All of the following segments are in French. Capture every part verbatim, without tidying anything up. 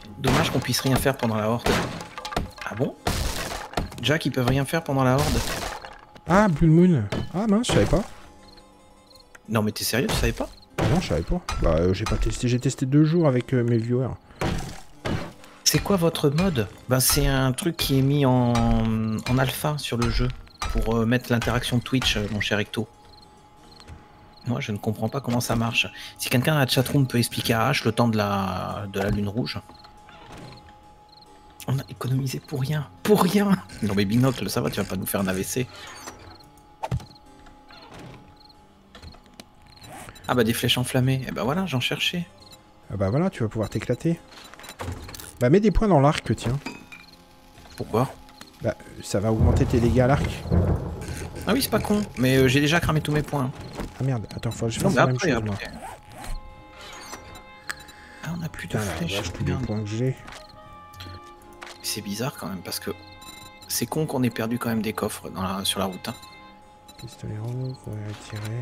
Dommage qu'on puisse rien faire pendant la horde. Ah bon? Jack, ils peuvent rien faire pendant la horde? Ah, Blue Moon. Ah mince, je savais pas. Non mais t'es sérieux, tu savais pas? Ah non, je savais pas. Bah, euh, j'ai pas testé. J'ai testé deux jours avec euh, mes viewers. C'est quoi votre mode? Bah c'est un truc qui est mis en, en alpha sur le jeu pour euh, mettre l'interaction Twitch, euh, mon cher Ecto. Moi je ne comprends pas comment ça marche. Si quelqu'un dans la chatroom peut expliquer à H le temps de la, de la lune rouge. On a économisé pour rien. Pour rien. Non mais Binocle, ça va, tu vas pas nous faire un A V C. Ah bah des flèches enflammées. Et bah voilà, j'en cherchais. Ah bah voilà, tu vas pouvoir t'éclater. Bah mets des points dans l'arc, tiens. Pourquoi? Bah ça va augmenter tes dégâts à l'arc. Ah oui, c'est pas con. Mais euh, j'ai déjà cramé tous mes points. Ah merde, attends, faut que je Non, fasse mais la même après, chose, moi. après. Ah, on a plus de Putain, la flèches. vache, tous les Merde. points que j'ai. C'est bizarre quand même parce que c'est con qu'on ait perdu quand même des coffres dans la, sur la route. Hein. Pistolet rouge, on va retirer.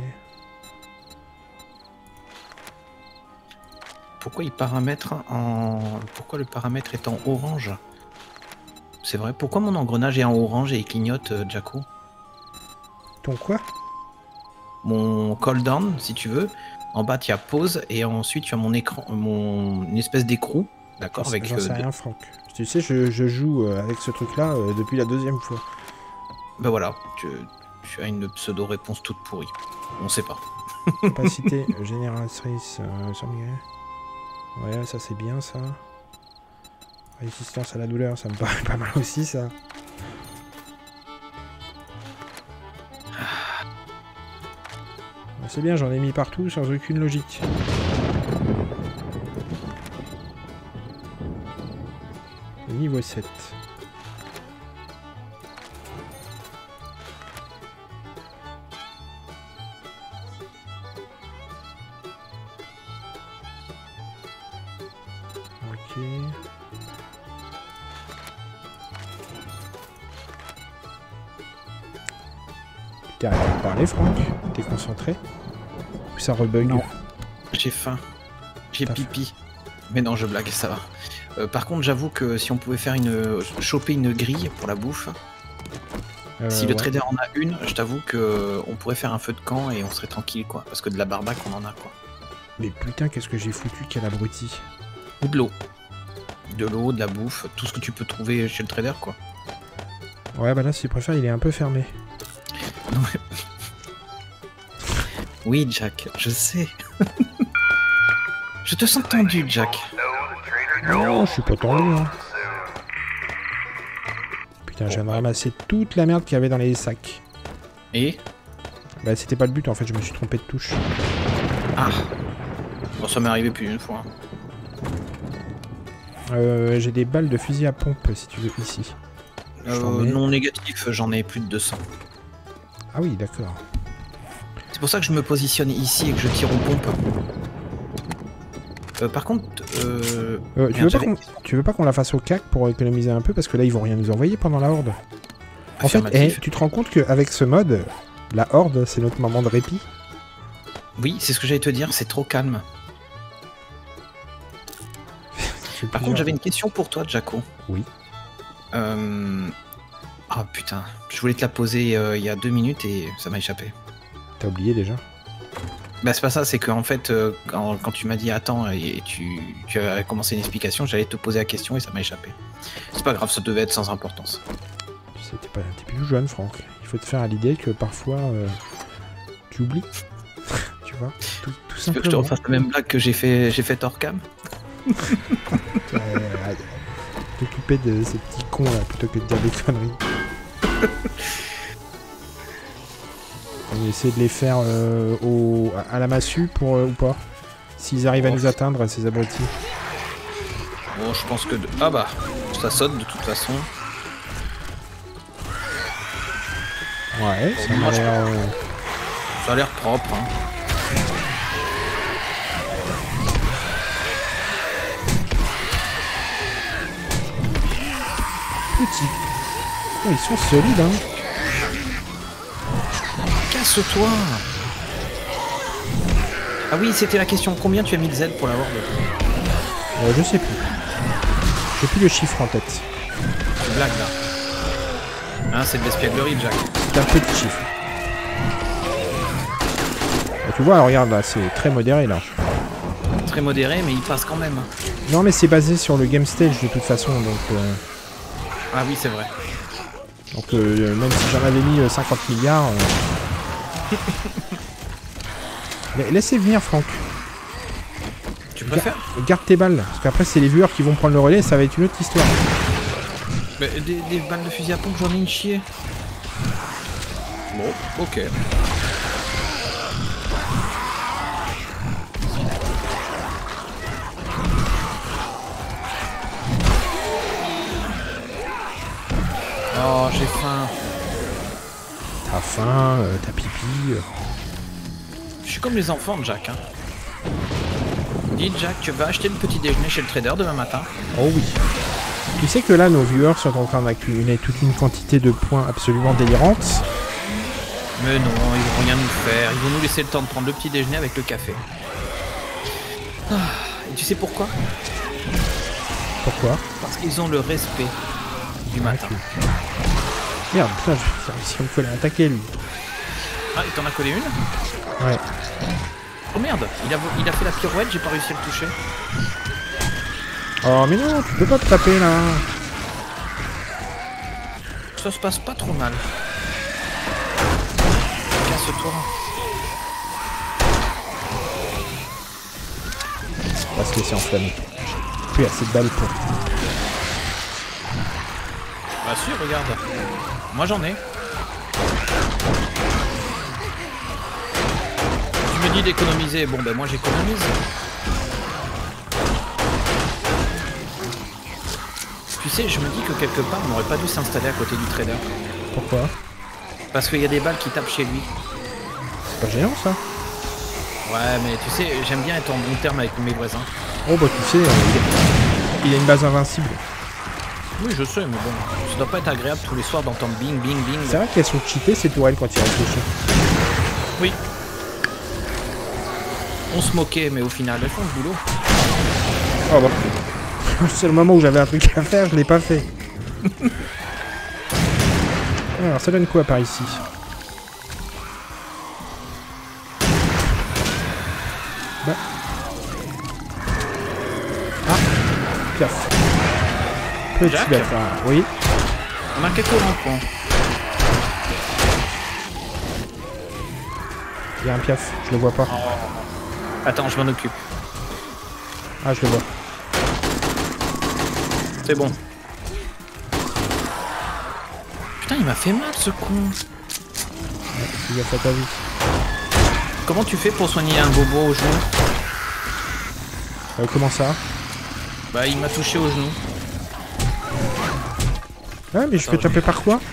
Pourquoi il paramètre en... Pourquoi le paramètre est en orange? C'est vrai. Pourquoi mon engrenage est en orange et il clignote, euh, Jacko? Ton quoi? Mon cooldown, si tu veux. En bas, tu as pause et ensuite tu as mon écran, mon une espèce d'écrou, d'accord, avec. J'en sais euh, rien, Franck. Tu sais, je, je joue euh, avec ce truc-là euh, depuis la deuxième fois. Ben voilà, tu, tu as une pseudo-réponse toute pourrie. On sait pas. Capacité euh, génératrice euh, sans mieux. Ouais, ça c'est bien ça. Résistance à la douleur, ça me paraît pas mal aussi ça. C'est bien, j'en ai mis partout sans aucune logique. Niveau sept. Ok. Putain, arrête de parler, Franck. T'es concentré? Ou ça rebug? Non. J'ai faim. J'ai pipi. Mais non, je blague, ça va. Euh, par contre, j'avoue que si on pouvait faire une... choper une grille pour la bouffe, euh, si le ouais. trader en a une, je t'avoue que on pourrait faire un feu de camp et on serait tranquille, quoi. Parce que de la barbaque, on en a, quoi. Mais putain, qu'est-ce que j'ai foutu, quel abruti. Ou de l'eau. De l'eau, de la bouffe, tout ce que tu peux trouver chez le trader, quoi. Ouais, bah là, s'il préfère, il est un peu fermé. Oui, Jack, je sais. Je te sens tendu, Jack. Non, je suis pas tendu, hein. Putain, je viens de ramasser toute la merde qu'il y avait dans les sacs. Et Bah, c'était pas le but, en fait, je me suis trompé de touche. Ah. Bon, ça m'est arrivé plus d'une fois. Euh, j'ai des balles de fusil à pompe, si tu veux, ici. Euh, non négatif, j'en ai plus de deux cents. Ah oui, d'accord. C'est pour ça que je me positionne ici et que je tire aux pompes. Euh, par contre, euh... Euh, tu, veux pas qu'on, tu veux pas qu'on la fasse au C A C pour économiser un peu? Parce que là, ils vont rien nous envoyer pendant la horde. En fait, hey, tu te rends compte qu'avec ce mode, la horde, c'est notre moment de répit? Oui, c'est ce que j'allais te dire, c'est trop calme. Par contre, j'avais une question pour toi, Jacko. Oui. Euh... Ah oh, putain, je voulais te la poser euh, il y a deux minutes et ça m'a échappé. T'as oublié déjà? Bah c'est pas ça, c'est qu'en fait, euh, quand, quand tu m'as dit attends et tu, tu as commencé une explication, j'allais te poser la question et ça m'a échappé. C'est pas grave, ça devait être sans importance. T'es pas, t'es plus jeune, Franck. Il faut te faire à l'idée que parfois, euh, tu oublies. Tu vois, tout, tout simplement. Tu veux que je te refasse la même blague que j'ai fait, j'ai fait hors cam? euh, T'occuper de ces petits cons là plutôt que de dire des conneries. On va essayer de les faire euh, au, à la massue pour, euh, ou pas. S'ils arrivent oh. à nous atteindre, ces abrutis. Bon, je pense que... De... Ah bah, ça saute de toute façon. Ouais, bon, ça a l'air... Euh... Ça a l'air propre, hein. Petit. Oh, ils sont solides, hein. Casse-toi. Ah oui, c'était la question. Combien tu as mis de Z pour la horde? euh, Je sais plus. J'ai plus le chiffre en tête. Tu blagues là. Hein, c'est de l'espièglerie, Jack. C'est un petit chiffre. Et tu vois, regarde là, c'est très modéré là. Très modéré, mais il passe quand même. Non, mais c'est basé sur le game stage de toute façon, donc. Euh... Ah oui, c'est vrai. Donc euh, même si j'en avais mis euh, cinquante milliards. Euh... Laissez venir, Franck. Tu préfères? Garde, garde tes balles, parce qu'après c'est les viewers qui vont prendre le relais, ça va être une autre histoire. Mais des, des balles de fusil à pompe, j'en ai une chier. Bon, ok. Oh, j'ai faim. T'as faim, euh, t'as pipi. Euh... Je suis comme les enfants, Jack. Hein. Dis, Jack, tu vas acheter le petit déjeuner chez le trader demain matin? Oh oui. Tu sais que là, nos viewers sont en train d'accumuler toute une quantité de points absolument délirantes. Mais non, ils vont rien nous faire. Ils vont nous laisser le temps de prendre le petit déjeuner avec le café. Ah, et tu sais pourquoi? Pourquoi? Parce qu'ils ont le respect du matin. Okay. Merde, putain, je... si on peut l'attaquer lui. Ah, il t'en a collé une? Ouais. Oh merde, il a, il a fait la pirouette, j'ai pas réussi à le toucher. Oh mais non, tu peux pas te taper là. Ça se passe pas trop mal. Casse-toi. Parce que c'est enflammé. Plus assez de balles pour. Bah si, regarde. Moi j'en ai. Tu me dis d'économiser, bon ben moi j'économise. Tu sais, je me dis que quelque part on n'aurait pas dû s'installer à côté du trader. Pourquoi? Parce qu'il y a des balles qui tapent chez lui. C'est pas géant ça? Ouais mais tu sais, j'aime bien être en bon terme avec mes voisins. Oh bah tu sais, euh, il, a... il a une base invincible. Oui je sais mais bon, ça doit pas être agréable tous les soirs d'entendre bing bing bing. C'est vrai qu'elles sont cheatées ces tourelles quand il réfléchit. Oui. On se moquait mais au final elles font le boulot. Oh bah. C'est le moment où j'avais un truc à faire, je l'ai pas fait. Alors ça donne quoi par ici? Bah. Ah, piaf. Petit bâtard, oui. On a quelques ronds-points. Il y a un piaf, je le vois pas. Oh. Attends, je m'en occupe. Ah, je le vois. C'est bon. Putain, il m'a fait mal ce con. Ouais, il a fait ta vie. Comment tu fais pour soigner un bobo au genou? Euh, comment ça? Bah, il m'a touché au genou. Ouais, mais je peux taper par quoi?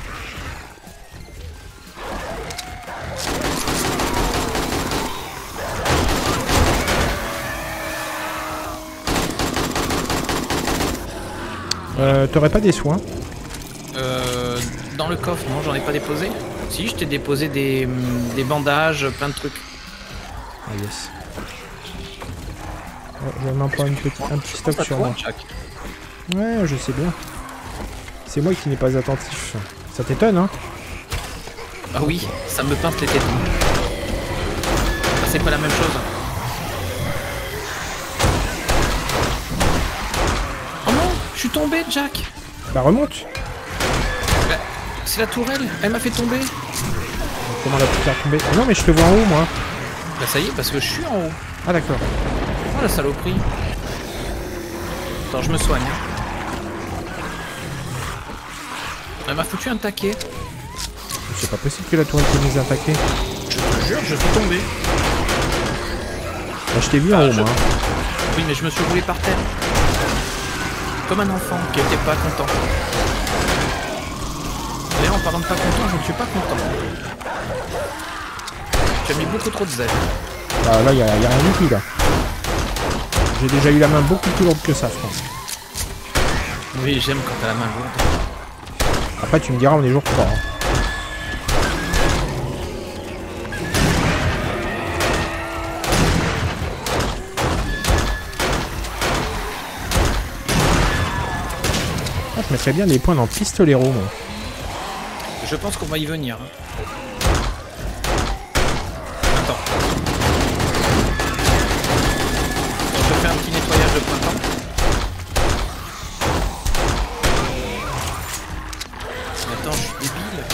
Euh, t'aurais pas des soins? Euh, dans le coffre, non, j'en ai pas déposé. Si, je t'ai déposé des, des bandages, plein de trucs. Ah yes. Ouais, je vais m'en prendre une petite, un petit stock sur moi. Ouais, je sais bien. C'est moi qui n'ai pas attentif. Ça t'étonne, hein? Ah oui, ça me pince les tétons. Ah, c'est pas la même chose. Oh non, je suis tombé, Jack. Bah remonte. Bah, c'est la tourelle, elle m'a fait tomber. Comment elle a pu faire tomber? Non mais je te vois en haut moi. Bah ça y est, parce que je suis en haut. Ah d'accord. Oh la saloperie. Attends, je me soigne. Elle m'a foutu un taquet. C'est pas possible que la tourelle t'ait mis un taquet. Je te jure, je suis tombé. Bah, je t'ai vu ah, en haut je... moi. Oui mais je me suis roulé par terre. Comme un enfant qui était pas content. D'ailleurs en parlant de pas content, je ne suis pas content. Tu as mis beaucoup trop de zèle. Bah là, il y, y a rien du tout là. J'ai déjà eu la main beaucoup plus lourde que ça, je pense. Oui, j'aime quand t'as la main lourde. Après, tu me diras, on est jour trois. Hein. Ah, je mettrais bien des points dans Pistolero, moi. Je pense qu'on va y venir. Attends. Je fais un petit nettoyage de printemps. Attends, je suis débile.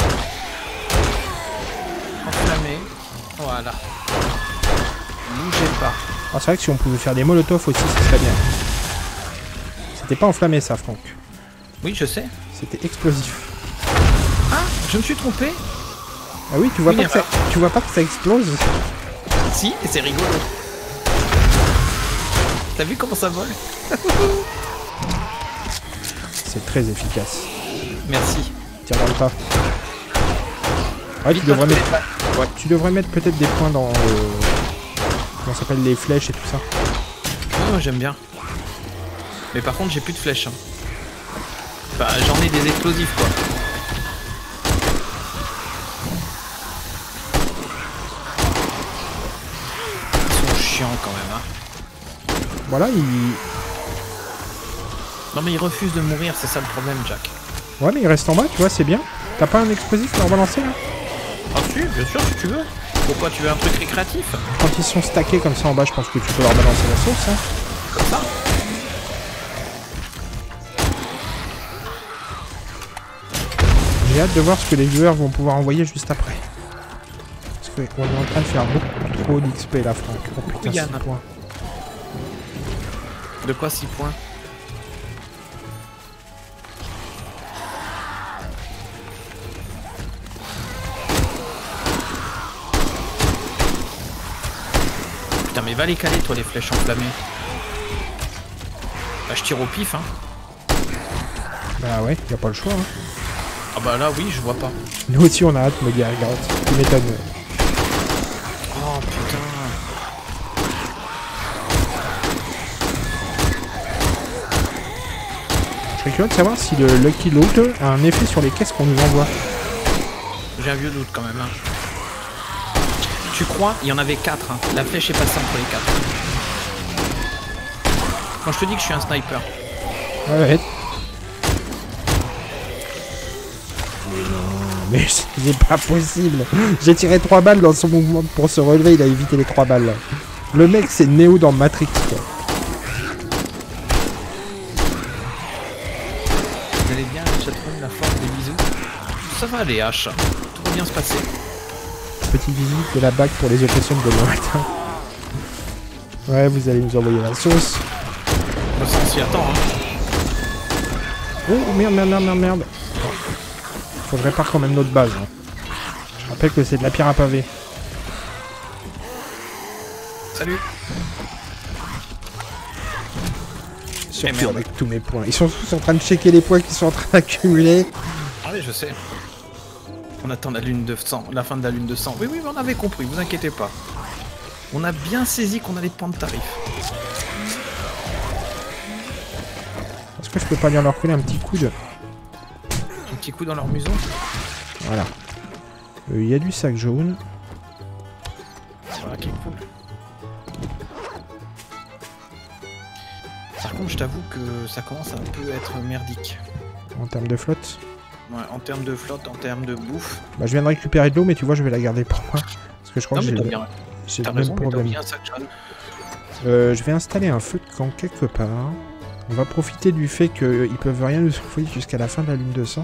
Enflammé. Voilà. Bougez pas. Ah, c'est vrai que si on pouvait faire des molotovs aussi, ce serait bien. C'était pas enflammé ça, Franck. Oui, je sais. C'était explosif. Ah, je me suis trompé. Ah oui, tu vois, oui, pas, que ça, tu vois pas que ça explose? Si, et c'est rigolo. T'as vu comment ça vole? C'est très efficace. Merci. Tire dans le tas. Ouais, tu devrais, mettre... ouais, tu devrais mettre peut-être des points dans... Euh... Comment ça s'appelle, les flèches et tout ça. Oh, j'aime bien. Mais par contre, j'ai plus de flèches. Hein. Enfin, j'en ai des explosifs, quoi. Ils sont chiants, quand même, hein. Voilà, il... Non, mais ils refusent de mourir, c'est ça le problème, Jack. Ouais, mais il reste en bas, tu vois, c'est bien. T'as pas un explosif à leur balancer, là? Ah si, bien sûr, si tu veux. Pourquoi, tu veux un truc récréatif? Quand ils sont stackés comme ça en bas, je pense que tu peux leur balancer la sauce, hein. Comme ça? J'ai hâte de voir ce que les viewers vont pouvoir envoyer juste après. Parce qu'on est en train de faire beaucoup trop d'X P là, Franck. Oh putain, six points. De quoi six points? Putain, mais va les caler, toi, les flèches enflammées. Bah, je tire au pif, hein. Bah ouais, y a pas le choix, hein. Ah bah là, oui, je vois pas. Nous aussi, on a hâte, me dire, regarde. Tu m'étonnes. Oh putain. Je serais curieux de savoir si le Lucky Loot a un effet sur les caisses qu'on nous envoie. J'ai un vieux doute quand même. Hein. Tu crois? Il y en avait quatre. Hein. La flèche est passée entre les quatre. Quand je te dis que je suis un sniper. Ouais, ouais. Mais c'est pas possible. J'ai tiré trois balles dans son mouvement pour se relever, il a évité les trois balles. Le mec, c'est Neo dans Matrix, quoi. Vous allez bien, les chatroom, la force, des bisous. Ça va les haches. Tout va bien se passer. Petite visite de la bague pour les occasions de demain matin. Ouais, vous allez nous envoyer la sauce. On s'y attend, hein. Oh merde, merde, merde, merde, merde. Faut que je répare quand même notre base. Hein. Je rappelle que c'est de la pierre à pavé. Salut. Surtout hey, avec tous mes points. Ils sont tous en train de checker les points qu'ils sont en train d'accumuler. Ah oui, je sais. On attend la lune de sang, la fin de la lune de sang. Oui, oui, mais on avait compris, vous inquiétez pas. On a bien saisi qu'on allait prendre tarif. Est-ce que je peux pas bien leur coller un petit coup de... Un petit coup dans leur museau. Voilà. Il euh, y a du sac jaune. Voilà qui est cool. Par contre, je t'avoue que ça commence à un peu être merdique. En termes de flotte? Ouais, en termes de flotte, en termes de bouffe. Bah, je viens de récupérer de l'eau, mais tu vois, je vais la garder pour moi. Parce que je crois non, que j'ai le... bien... le même problème. Un sac jaune. Euh, je vais installer un feu de camp quelque part. On va profiter du fait qu'ils peuvent rien nous envoyer jusqu'à la fin de la lune de sang.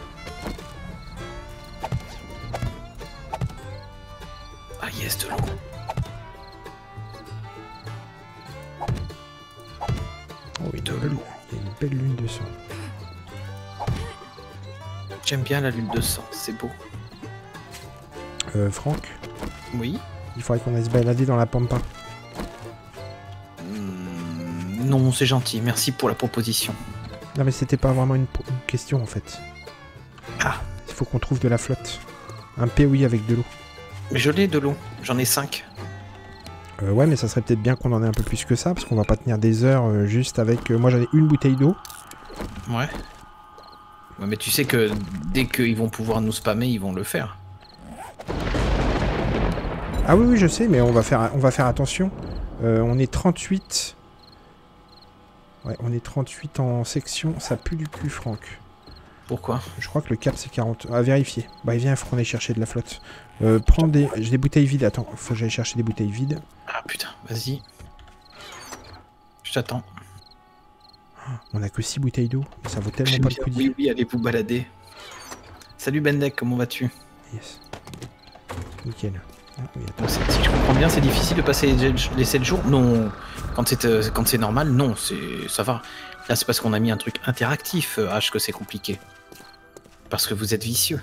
Ah yes, de l'eau. Oh oui, de l'eau. Il y a une belle lune de sang. J'aime bien la lune de sang, c'est beau. Euh, Franck? Oui? Il faudrait qu'on aille se balader dans la pampa. Non, c'est gentil, merci pour la proposition. Non mais c'était pas vraiment une, une question en fait. Ah. Il faut qu'on trouve de la flotte. Un P O I avec de l'eau. Mais je l'ai de l'eau, j'en ai cinq. Euh, ouais mais ça serait peut-être bien qu'on en ait un peu plus que ça, parce qu'on va pas tenir des heures euh, juste avec... Euh, moi j'en ai une bouteille d'eau. Ouais. Ouais. Mais tu sais que dès qu'ils vont pouvoir nous spammer, ils vont le faire. Ah oui oui je sais, mais on va faire, on va faire attention. Euh, on est trente-huit... Ouais, on est trente-huit en section, ça pue du cul, Franck. Pourquoi? Je crois que le cap c'est quarante. À vérifier. Bah viens, il faut qu'on aille chercher de la flotte. Euh, prends des... J'ai des bouteilles vides, attends, faut que j'aille chercher des bouteilles vides. Ah putain, vas-y. Je t'attends. On a que six bouteilles d'eau, ça vaut tellement J'aime pas bien. le coup de... Oui, oui, allez vous balader. Salut Bendek, comment vas-tu? Yes. Nickel. Ah, oui, Donc, si je comprends bien, c'est difficile de passer les sept jours? Non. Quand c'est euh, quand c'est normal, non, c'est ça va. Là, c'est parce qu'on a mis un truc interactif, euh, H, que c'est compliqué. Parce que vous êtes vicieux.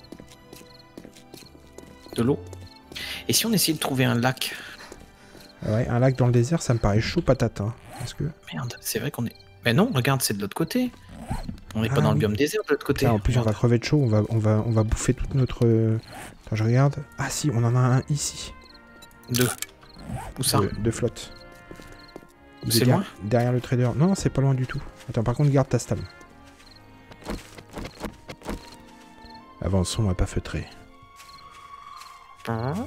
De l'eau. Et si on essayait de trouver un lac? Ouais, un lac dans le désert, ça me paraît chaud patate. Hein. Parce que... Merde, c'est vrai qu'on est... Mais non, regarde, c'est de l'autre côté. On n'est ah, pas dans oui. le biome désert de l'autre côté. Ah, en plus, regarde. On va crever de chaud, on va, on, va, on va bouffer toute notre... Attends, je regarde. Ah si, on en a un ici. Deux. Où ça? De, de flotte. C'est loin? Derrière le trader. Non, c'est pas loin du tout. Attends, par contre, garde ta stam. Avançons, on va pas feutrer. La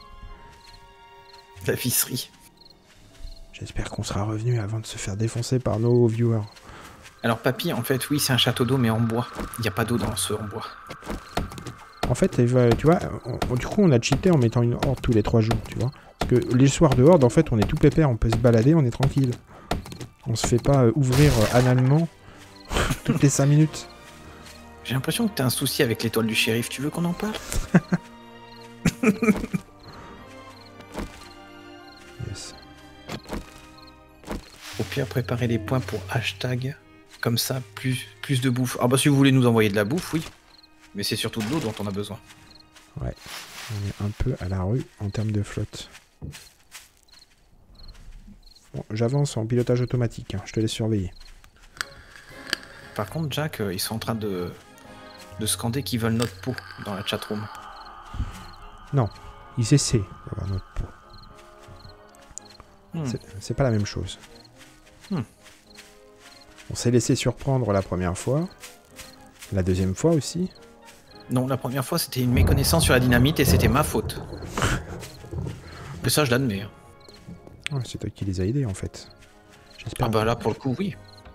visserie. J'espère qu'on sera revenu avant de se faire défoncer par nos viewers. Alors papy, en fait, oui, c'est un château d'eau, mais en bois. Il n'y a pas d'eau dans ce en bois. En fait, tu vois, on, du coup, on a cheaté en mettant une horde tous les trois jours, tu vois. Parce que les soirs de horde, en fait, on est tout pépère, on peut se balader, on est tranquille. On se fait pas euh, ouvrir euh, analement toutes les cinq minutes. J'ai l'impression que t'as un souci avec l'étoile du shérif. Tu veux qu'on en parle? Yes. Au pire, préparer les points pour hashtag. Comme ça, plus, plus de bouffe. Ah bah si vous voulez nous envoyer de la bouffe, oui. Mais c'est surtout de l'eau dont on a besoin. Ouais. On est un peu à la rue en termes de flotte. Bon, j'avance en pilotage automatique. Hein. Je te laisse surveiller. Par contre, Jack, euh, ils sont en train de, de scander qu'ils veulent notre peau dans la chatroom. Non. Ils essaient d'avoir notre peau. Hmm. C'est pas la même chose. Hmm. On s'est laissé surprendre la première fois. La deuxième fois aussi. Non, la première fois, c'était une méconnaissance sur la dynamite et c'était ma faute. Mais ça, je l'admets. Oh, c'est toi qui les as aidés, en fait. Ah bah là, pour le coup, oui.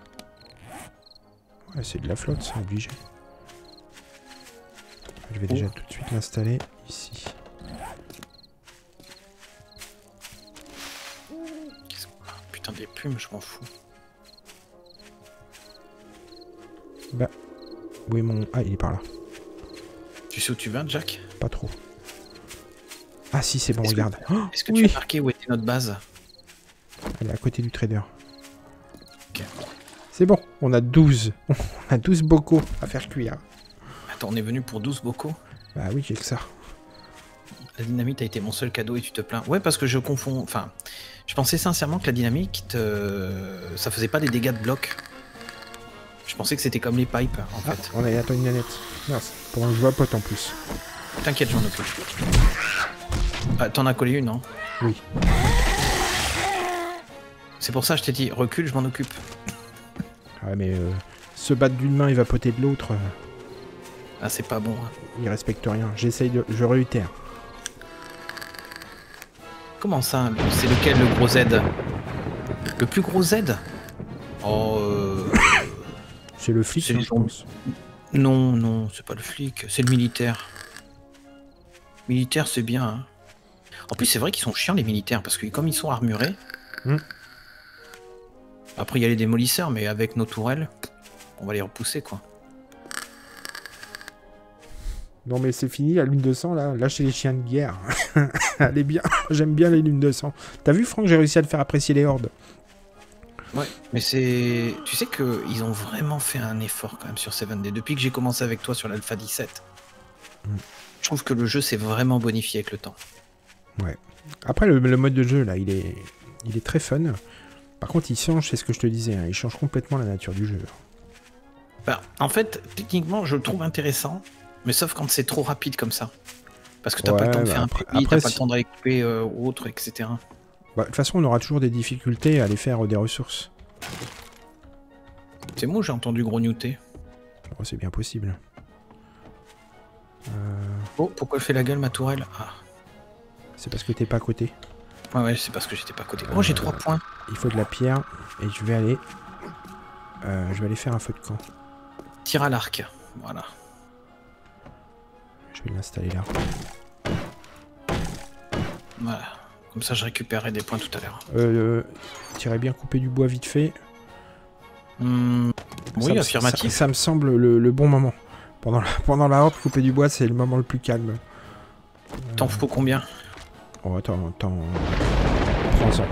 Ouais, c'est de la flotte, c'est obligé. Je vais oh. déjà tout de suite l'installer ici. Putain, des plumes, je m'en fous. Bah, où est mon... Ah, il est par là. Tu sais où tu vas, Jack? Pas trop. Ah si, c'est bon, regarde. Est-ce que, oh, que oui. tu as marqué où était notre base? Elle est à côté du trader. Okay. C'est bon, on a douze. On a douze bocaux à faire cuire. Attends, on est venu pour douze bocaux? Bah oui, j'ai que ça. La dynamite a été mon seul cadeau et tu te plains. Ouais, parce que je confonds... Enfin, je pensais sincèrement que la dynamite, te... ça faisait pas des dégâts de bloc. Je pensais que c'était comme les pipes, en ah, fait. On a attends une nanette. Merci. Pour un joueur pote en plus. T'inquiète, j'en occupe. Ah, t'en as collé une, non? Oui. C'est pour ça que je t'ai dit, recule, je m'en occupe. Ouais, mais euh, se battre d'une main et vapoter de l'autre... Euh, ah, c'est pas bon. Hein. Il respecte rien. J'essaye de... Je réitère. Comment ça? C'est lequel, le gros Z? Le plus gros Z? Oh... Euh... C'est le flic, hein, je pense. Non, non, c'est pas le flic, c'est le militaire. Militaire, c'est bien. Hein. En plus, c'est vrai qu'ils sont chiants, les militaires, parce que comme ils sont armurés... Mm. Après, il y a les démolisseurs, mais avec nos tourelles, on va les repousser, quoi. Non, mais c'est fini, la lune de sang, là. Lâchez les chiens de guerre. Elle est bien. J'aime bien les lunes de sang. T'as vu, Franck, j'ai réussi à te faire apprécier les hordes. Ouais, mais c'est... Tu sais qu'ils ont vraiment fait un effort quand même sur sept D. Depuis que j'ai commencé avec toi sur l'Alpha dix-sept, mm. je trouve que le jeu s'est vraiment bonifié avec le temps. Ouais. Après, le, le mode de jeu, là, il est, il est très fun. Par contre, il change, c'est ce que je te disais, hein, il change complètement la nature du jeu. Bah, en fait, techniquement, je le trouve intéressant, mais sauf quand c'est trop rapide comme ça. Parce que t'as ouais, pas le temps de bah faire après, un P I, t'as si... pas le temps de récupérer euh, autre, et cetera. Bah, de toute façon, on aura toujours des difficultés à aller faire euh, des ressources. C'est moi, j'ai entendu grognoter. Oh, c'est bien possible. Euh... Oh, pourquoi elle fait la gueule, ma tourelle? Ah. C'est parce que t'es pas à côté. Ouais, ouais, c'est parce que j'étais pas à côté. Oh, euh... j'ai trois points. Il faut de la pierre, et je vais aller Euh, je vais aller faire un feu de camp. Tir à l'arc, voilà. Je vais l'installer là. Voilà. Comme ça, je récupérerai des points tout à l'heure. Euh, T'irais bien couper du bois vite fait. Mmh, oui, ça, affirmatif. Ça, ça me semble le, le bon moment. Pendant la, pendant la horde, couper du bois, c'est le moment le plus calme. T'en faut combien? Oh, attends, attends. Prends-en.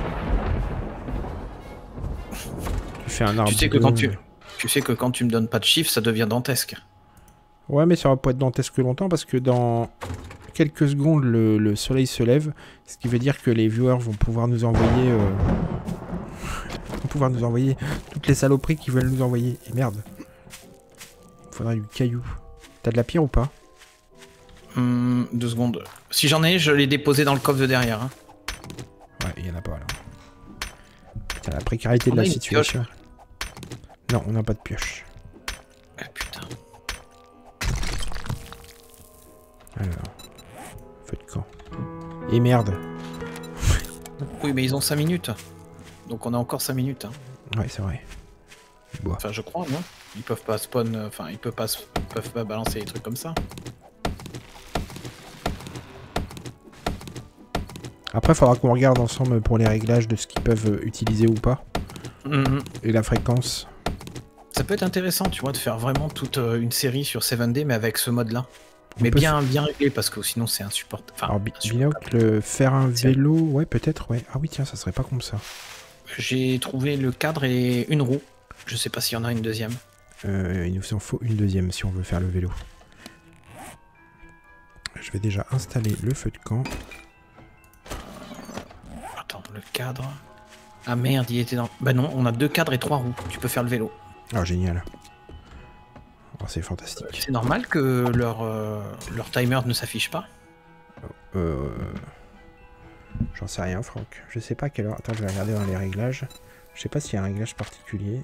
Tu fais un arbre. Tu sais que quand tu, tu sais que quand tu me donnes pas de chiffres, ça devient dantesque. Ouais, mais ça va pas être dantesque longtemps parce que dans quelques secondes, le, le soleil se lève, ce qui veut dire que les viewers vont pouvoir nous envoyer, euh... vont pouvoir nous envoyer toutes les saloperies qu'ils veulent nous envoyer. Et merde. Il faudra du caillou. T'as de la pierre ou pas? Hum, deux secondes. Si j'en ai, je l'ai déposé dans le coffre de derrière. Hein. Ouais, il y en a pas là. T'as la précarité on de la une situation. Non, on n'a pas de pioche. Ah putain. Alors, feu de camp. Et merde. Oui, mais ils ont cinq minutes. Donc on a encore cinq minutes. Hein. Ouais, c'est vrai. Bois. Enfin, je crois, non? Ils peuvent pas spawn, enfin, ils peuvent pas, ils peuvent pas balancer des trucs comme ça. Après, il faudra qu'on regarde ensemble pour les réglages de ce qu'ils peuvent utiliser ou pas. Mmh. Et la fréquence. Ça peut être intéressant, tu vois, de faire vraiment toute une série sur sept D, mais avec ce mode-là. Mais peut bien, bien réglé, parce que sinon c'est insupportable. Enfin, Alors, Binocle, faire un vélo, ouais, peut-être, ouais. Ah oui, tiens, ça serait pas comme ça. J'ai trouvé le cadre et une roue. Je sais pas s'il y en a une deuxième. Euh, il nous en faut une deuxième si on veut faire le vélo. Je vais déjà installer le feu de camp. Attends, le cadre... Ah merde, il était dans... Bah non, on a deux cadres et trois roues. Tu peux faire le vélo. Ah, génial. Oh, c'est fantastique. C'est normal que leur, euh, leur timer ne s'affiche pas? Euh... J'en sais rien, Franck. Je sais pas à quelle heure... Attends, je vais regarder dans les réglages. Je sais pas s'il y a un réglage particulier.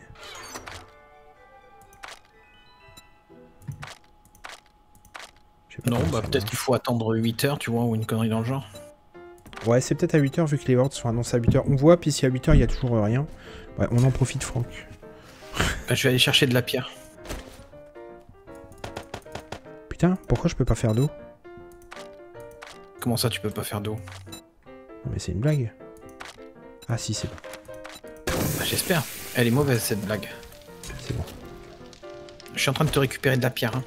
Non, bah peut-être qu'il faut attendre huit heures, tu vois, ou une connerie dans le genre. Ouais, c'est peut-être à huit heures vu que les hordes sont annoncées à huit heures. On voit, puis si à huit heures il y a toujours rien. Ouais, on en profite, Franck. Bah, je vais aller chercher de la pierre. Putain, pourquoi je peux pas faire d'eau? Comment ça, tu peux pas faire d'eau? Non, mais c'est une blague. Ah si, c'est bon. Bah, j'espère. Elle est mauvaise, cette blague. C'est bon. Je suis en train de te récupérer de la pierre. Hein.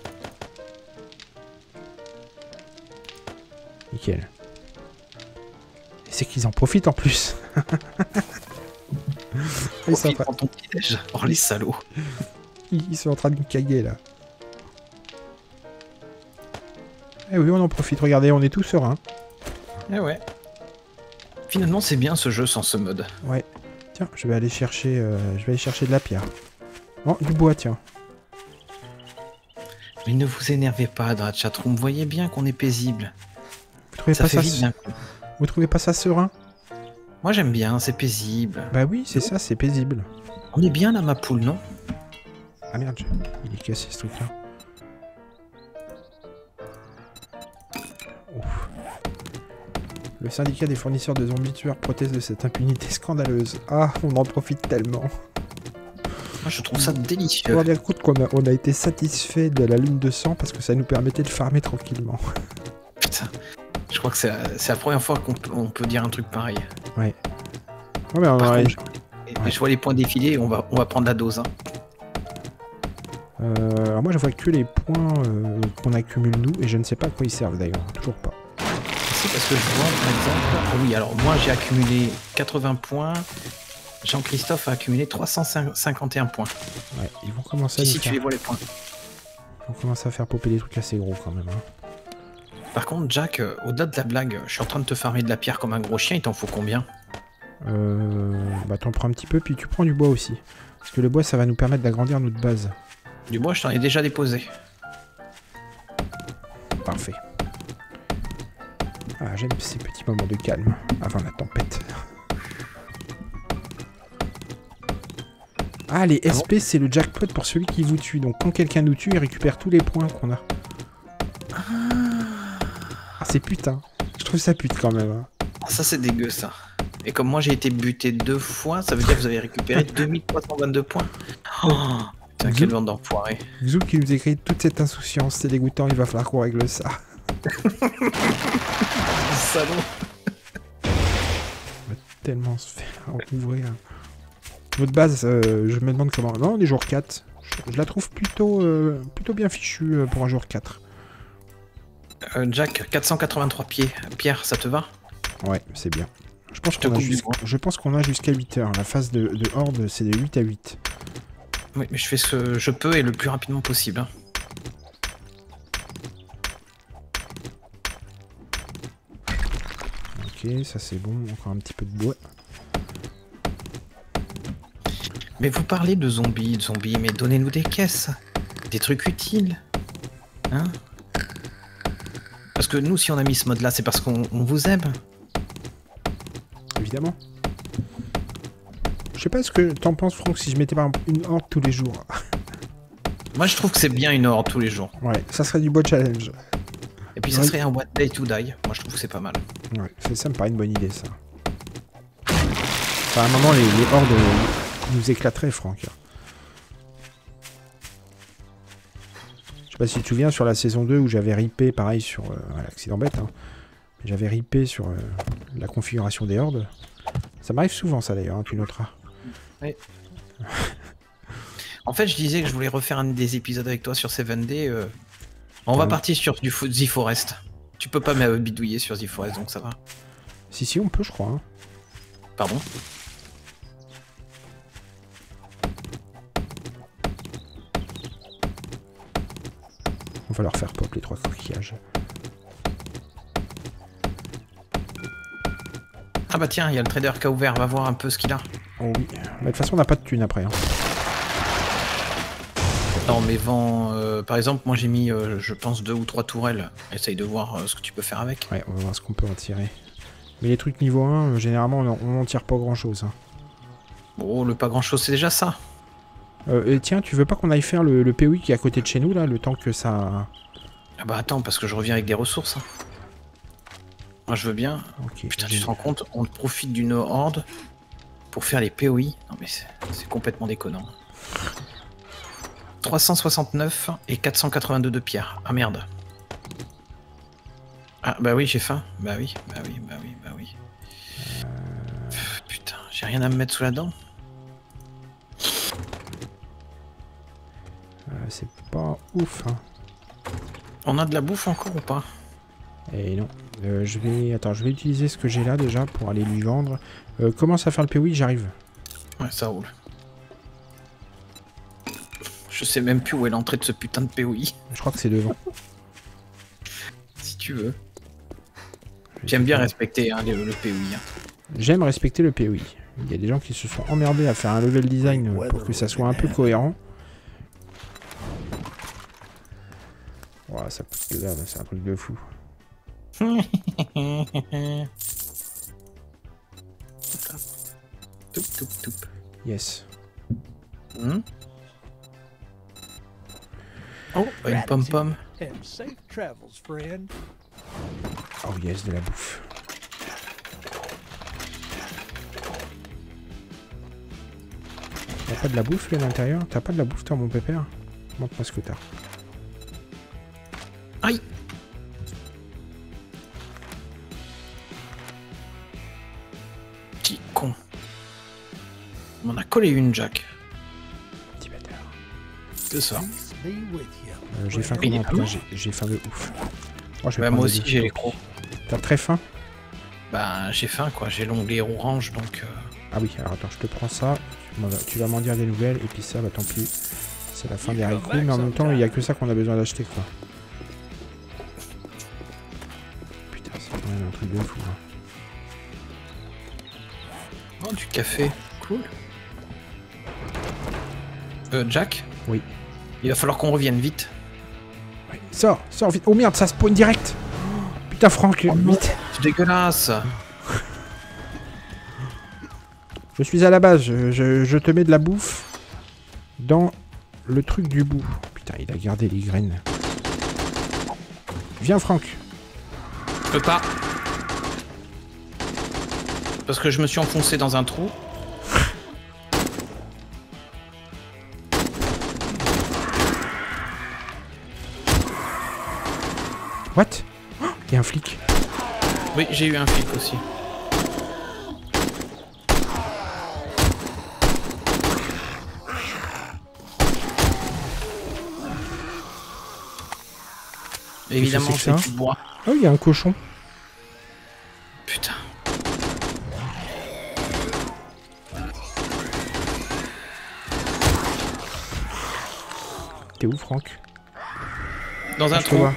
Nickel. Et c'est qu'ils en profitent en plus. Ils sont, en train... ton petit déj. Oh, les salauds. Ils sont en train de nous caguer là. Eh oui, on en profite. Regardez, on est tous sereins. Eh ouais. Finalement, c'est bien ce jeu sans ce mode. Ouais. Tiens, je vais aller chercher, euh, je vais aller chercher de la pierre. Oh, du bois, tiens. Mais ne vous énervez pas dans la chatroom. Vous voyez bien qu'on est paisible. Vous trouvez ça pas fait ça vite bien. Vous trouvez pas ça serein? Moi, j'aime bien. C'est paisible. Bah oui, c'est ça, c'est paisible. On est bien là, ma poule, non? Ah merde, il est cassé ce truc-là. Ouf. Le syndicat des fournisseurs de zombies tueurs proteste de cette impunité scandaleuse. Ah, on en profite tellement. Moi, je trouve ça délicieux. On va bien compte qu'on a, on a été satisfait de la lune de sang parce que ça nous permettait de farmer tranquillement. Putain, je crois que c'est la, la première fois qu'on on peut dire un truc pareil. Ouais. Ouais, mais on Par aurait... contre, je, ouais. je vois les points défiler et on va, on va prendre la dose. Hein. Euh, alors moi, je vois que les points euh, qu'on accumule nous et je ne sais pas à quoi ils servent d'ailleurs. Toujours pas. C'est parce que je vois, par exemple... Ah oui, alors moi, j'ai accumulé quatre-vingts points. Jean-Christophe a accumulé trois cent cinquante et un points. Ouais, ils vont commencer à Ici, faire... tu les vois les points. Ils vont commencer à faire popper des trucs assez gros quand même. Hein. Par contre, Jack, euh, au-delà de la blague, je suis en train de te farmer de la pierre comme un gros chien, il t'en faut combien? Euh... Bah t'en prends un petit peu, puis tu prends du bois aussi. Parce que le bois, ça va nous permettre d'agrandir notre base. Du bois, je t'en ai déjà déposé. Parfait. Ah, j'aime ces petits moments de calme avant la tempête. Ah, les S P, ah bon, c'est le jackpot pour celui qui vous tue. Donc quand quelqu'un nous tue, il récupère tous les points qu'on a. Ah, ah c'est putain. Je trouve ça pute quand même. Hein. Ça, c'est dégueu, ça. Et comme moi, j'ai été buté deux fois, ça veut dire que vous avez récupéré deux mille trois cent vingt-deux points. Oh, putain, quelle bande d'enfoirés. Xou qui nous écrit toute cette insouciance, c'est dégoûtant, il va falloir qu'on règle ça. Salaud. On va tellement se faire ouvrir. Votre base, euh, je me demande comment... Non, on est jour quatre. Je, je la trouve plutôt, euh, plutôt bien fichue euh, pour un jour quatre. Euh, Jack, quatre cent quatre-vingt-trois pieds. Pierre, ça te va? Ouais, c'est bien. Je pense Je te qu'on a, coupe jus- du bois. je pense qu'on a jusqu'à huit heures. La phase de, de horde, c'est de huit à huit. Oui, mais je fais ce que je peux et le plus rapidement possible. Hein. Ok, ça c'est bon. Encore un petit peu de bois. Mais vous parlez de zombies, de zombies, mais donnez-nous des caisses. Des trucs utiles. Hein? Parce que nous, si on a mis ce mode-là, c'est parce qu'on on vous aime. Évidemment. Je sais pas ce que t'en penses, Franck, si je mettais par exemple une horde tous les jours. Moi, je trouve que c'est bien une horde tous les jours. Ouais, ça serait du beau challenge. Et puis, ça Ouais. serait un One Day to Die. Moi, je trouve que c'est pas mal. Ouais, c'est- ça me paraît une bonne idée, ça. Enfin, à un moment, les, les hordes euh, nous éclateraient, Franck. Je sais pas si tu te souviens sur la saison deux où j'avais ripé, pareil, sur euh, un accident bête, hein, mais j'avais ripé sur euh, la configuration des hordes. Ça m'arrive souvent, ça d'ailleurs, hein, tu noteras. Oui. En fait, je disais que je voulais refaire un des épisodes avec toi sur seven day. Euh... On va Ouais. partir sur du fo- The Forest. Tu peux pas me bidouiller sur The Forest, donc ça va. Si, si, on peut, je crois. Hein. Pardon. On va leur faire pop les trois coquillages. Ah bah tiens, il y a le trader qui a ouvert. Va voir un peu ce qu'il a. Oh oui. Bah, de toute façon, on n'a pas de thunes après. Hein. Non, mais vend. Euh, par exemple, moi j'ai mis, euh, je pense, deux ou trois tourelles. Essaye de voir euh, ce que tu peux faire avec. Ouais, on va voir ce qu'on peut en tirer. Mais les trucs niveau un, euh, généralement, on n'en tire pas grand-chose. Hein. Oh, le pas grand chose, c'est déjà ça. Euh, et tiens, tu veux pas qu'on aille faire le, le P O I qui est à côté de chez nous, là, le temps que ça... Ah bah attends, parce que je reviens avec des ressources. Hein. Moi je veux bien. Ok. Putain, j'ai- tu te rends compte, on profite d'une horde pour faire les P O I. Non mais c'est c'est complètement déconnant. trois cent soixante-neuf et quatre cent quatre-vingt-deux de pierre. Ah merde. Ah bah oui, j'ai faim. Bah oui, bah oui, bah oui, bah oui. Pff, putain, j'ai rien à me mettre sous la dent. Euh, c'est pas ouf, hein. On a de la bouffe encore ou pas? Et non. Euh, je vais... Attends, je vais utiliser ce que j'ai là, déjà, pour aller lui vendre. Euh, commence à faire le P O I, j'arrive. Ouais, ça roule. Je sais même plus où est l'entrée de ce putain de P O I, Je crois que c'est devant. si tu veux. J'aime bien respecter hein, le, le P O I. Hein. J'aime respecter le P O I. Il y a des gens qui se sont emmerdés à faire un level design pour que ça soit un peu cohérent. Ouah, ça coûte que dalle, c'est un truc de fou. Toup, toup, toup. Yes. Hmm. Oh, une pomme-pomme. And safe travels, friend. Oh yes, de la bouffe. T'as pas de la bouffe, lui, à l'intérieur? T'as pas de la bouffe, toi, mon pépère? Montre-moi ce que t'as. Aïe! Petit con. On m'en a collé une, Jack. Petit bâtard. C'est ça. Peace be with you. Euh, j'ai faim Oui, comment? ah Putain, bon j'ai- j'ai faim de ouf. Oh, je vais Bah, prendre moi des aussi, œufs. j'ai les crocs. T'as très faim? Bah, j'ai faim, quoi. J'ai l'onglet orange, donc... euh, Ah oui, alors attends, je te prends ça. Tu m'en vas- Tu vas m'en dire des nouvelles, et puis ça, bah tant pis. C'est la fin des haricots, mais en même temps, il n'y a que ça qu'on a besoin d'acheter, quoi. Putain, c'est quand même un truc de fou, hein. Oh, du café. Cool. Euh, Jack? Oui. Il va falloir qu'on revienne vite. Ouais. Sors, sors vite. Oh merde, ça spawn direct. Putain, Franck, vite. C'est dégueulasse. Je suis à la base, je, je- je te mets de la bouffe dans le truc du bout. Putain, il a gardé les graines. Viens, Franck. Je peux pas. Parce que je me suis enfoncé dans un trou. What? Il oh, y a un flic. Oui, j'ai eu un flic aussi. Évidemment, je fais du bois. Oh, il y a un cochon. Putain. T'es où, Franck? Dans un ah, trou.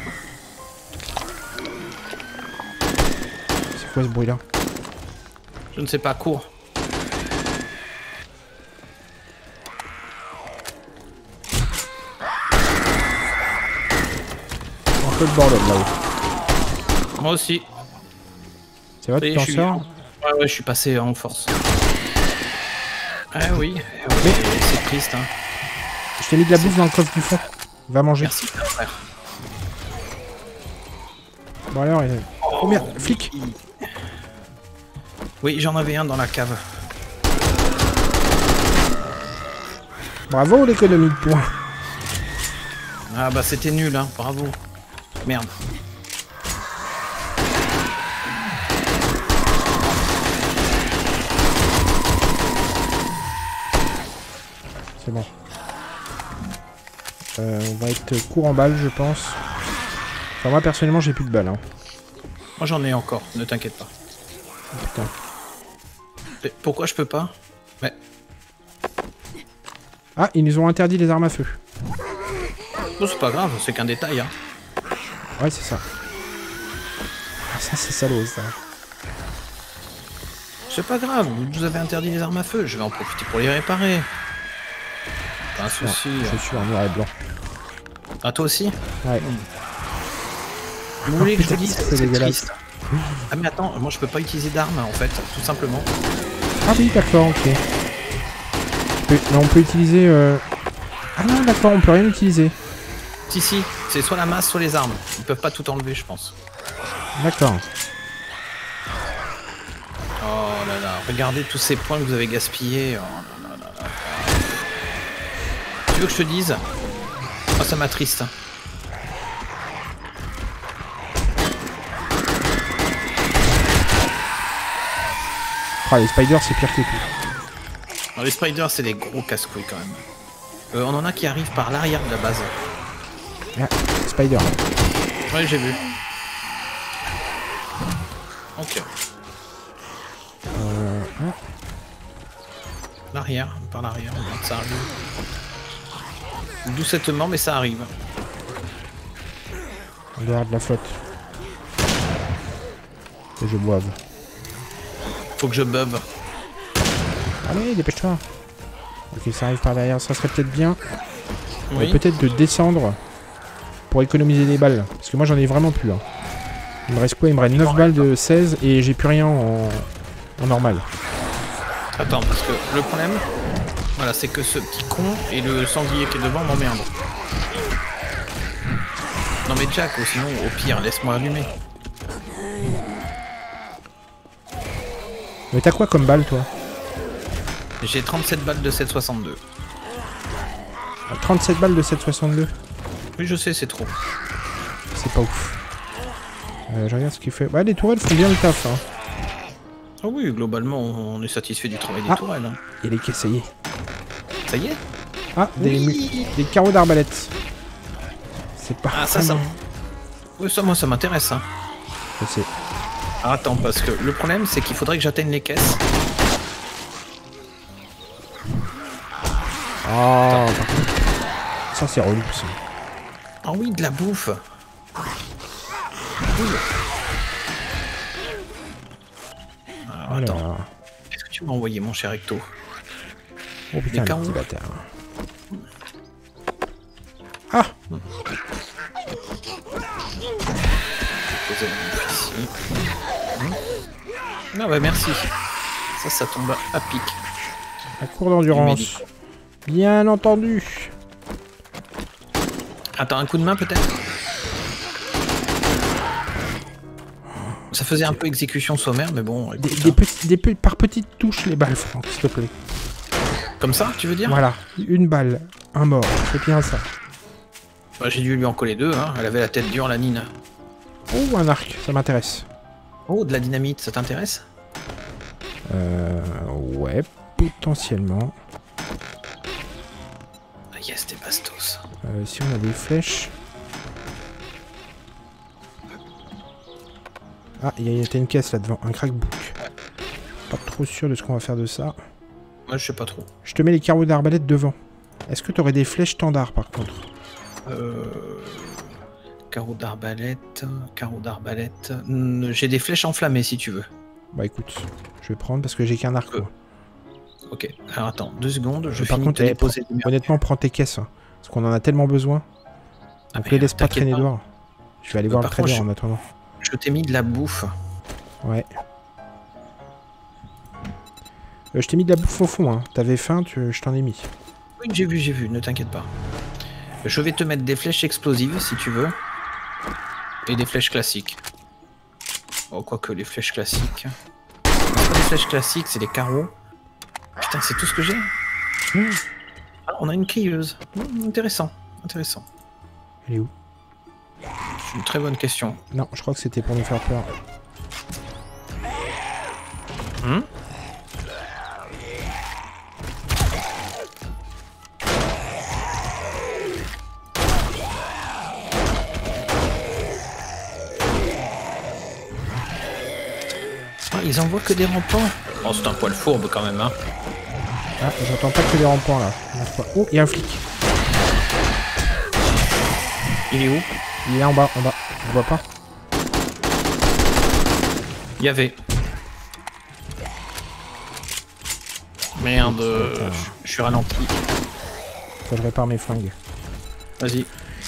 C'est quoi ce bruit-là? Je ne sais pas, cours. Un peu de bordel là-haut. Moi aussi. C'est vrai, tu t'en sors? Ouais, ouais, je suis passé en force. Ah oui, oui c'est triste, hein. Je t'ai mis de la bouffe dans le coffre du fond. Va manger. Merci, frère. Bon alors, il... oh merde, flic. Oui, j'en avais un dans la cave. Bravo l'économie de points. Ah bah c'était nul, hein, bravo. Merde. C'est bon. Euh, on va être court en balles, je pense. Enfin, moi personnellement, j'ai plus de balles. Hein. Moi j'en ai encore, ne t'inquiète pas. Oh, putain. Et pourquoi je peux pas? Mais... Ah, ils nous ont interdit les armes à feu. Non, c'est pas grave, c'est qu'un détail. Hein. Ouais, c'est ça. Ah, ça, c'est salaud, ça. C'est pas grave, vous avez interdit les armes à feu, je vais en profiter pour les réparer. Pas un souci. Non, je suis en noir et blanc. Ah, toi aussi? Ouais. Mmh. Vous voulez oh, que putain, je vous dise? c'est dégueulasse. Ah mais attends, moi je peux pas utiliser d'armes en fait, tout simplement. Ah oui, d'accord, ok. Mais on peut utiliser... Euh... Ah non, d'accord, on peut rien utiliser. Si, si, c'est soit la masse, soit les armes. Ils peuvent pas tout enlever, je pense. D'accord. Oh là là, regardez tous ces points que vous avez gaspillés. Oh là là là là. Tu veux que je te dise? Oh, ça m'attriste. Ah, les spiders, c'est pire que tout. Alors, les spiders, c'est des gros casse-couilles quand même. Euh, on en a qui arrivent par l'arrière de la base. Ah, spider. Ouais, j'ai vu. Ok. Euh, ah. L'arrière, par l'arrière, ça arrive. Doucettement, mais ça arrive. En dehors de la flotte. Que je boive. Faut que je beuve. Allez, dépêche-toi. Ok, ça arrive par derrière, ça serait peut-être bien. Oui. Euh, peut-être de descendre pour économiser des balles. Parce que moi j'en ai vraiment plus. Hein. Il me reste quoi? Il me reste neuf balles de seize et j'ai plus rien en, en normal. Attends, parce que le problème, voilà, c'est que ce petit con et le sanglier qui est devant m'emmerdent. Non mais Jack, ou sinon au pire, laisse-moi allumer. Mais t'as quoi comme balle toi? J'ai trente-sept balles de sept soixante-deux. trente-sept balles de sept soixante-deux. Oui, je sais, c'est trop. C'est pas ouf. Euh, je regarde ce qu'il fait. Ouais, les tourelles font bien le taf. Hein. Ah oui, globalement, on est satisfait du travail des ah. tourelles. Hein. Et les caisses, ça y est. Ça y est? Ah, oui. des, des carreaux d'arbalète. C'est pas... Ah, ça, ça... Oui, ça, moi, ça m'intéresse. Hein. Je sais. Ah, attends, parce que le problème, c'est qu'il faudrait que j'atteigne les caisses. Ah, par contre... Ça, c'est relou, ça. Ah oui, de la bouffe. Oui. Alors, attends. Alors... Qu'est-ce que tu m'as envoyé, mon cher Ecto? Oh putain, les le petit bâtard. Ah hmm. Poser la bouffe ici. Hmm. Ah bah merci. Ça, ça tombe à pic. La cour d'endurance. Bien entendu. Attends, un coup de main peut-être? Ça faisait un peu exécution sommaire, mais bon... Des, écoute, des, hein. petits, des pe par petites touches les balles, Franck, s'il te plaît. Comme ça, tu veux dire? Voilà, une balle, un mort, c'est bien ça. Bah, j'ai dû lui en coller deux, hein. Elle avait la tête dure, la Nina. Oh, un arc, ça m'intéresse. Oh, de la dynamite, ça t'intéresse? Euh... Ouais, potentiellement. Ah yes, des bastos. Euh, si on a des flèches... Ah, il y a une caisse là devant, un crackbook. Pas trop sûr de ce qu'on va faire de ça. Moi, je sais pas trop. Je te mets les carreaux d'arbalète devant. Est-ce que tu aurais des flèches standards par contre? Euh... Carreau d'arbalète, carreau d'arbalète... Hmm, j'ai des flèches enflammées si tu veux. Bah écoute, je vais prendre parce que j'ai qu'un arc. Euh. Moi. Ok, alors attends, deux secondes, je Par finis contre, de te eh, déposer des merdes. honnêtement, prends tes caisses. Hein, parce qu'on en a tellement besoin. Ah, Donc mais les laisse pas t'inquiète traîner pas. dehors. Je vais aller Euh, voir le par contre, trader je- en attendant. Je t'ai mis de la bouffe. Ouais. Euh, je t'ai mis de la bouffe au fond. Hein. T'avais faim, tu... je t'en ai mis. Oui, j'ai vu, j'ai vu, ne t'inquiète pas. Je vais te mettre des flèches explosives si tu veux. Et des flèches classiques. Oh, quoique les flèches classiques... C'est pas des flèches classiques, c'est des carreaux. Putain, c'est tout ce que j'ai. Mmh. Ah, on a une crieuse. Mmh, intéressant, intéressant. Elle est où? C'est une très bonne question. Non, je crois que c'était pour nous faire peur. Hmm Ah, ils envoient que des rampants. Oh, c'est un poil fourbe quand même, hein. Ah, j'entends pas que des rampants là. Oh, il y a un flic. Il est où? Il est là en bas, en bas. Je vois pas. Il y avait. Merde, Putain. je suis ralenti. Faut que je répare mes flingues. Vas-y.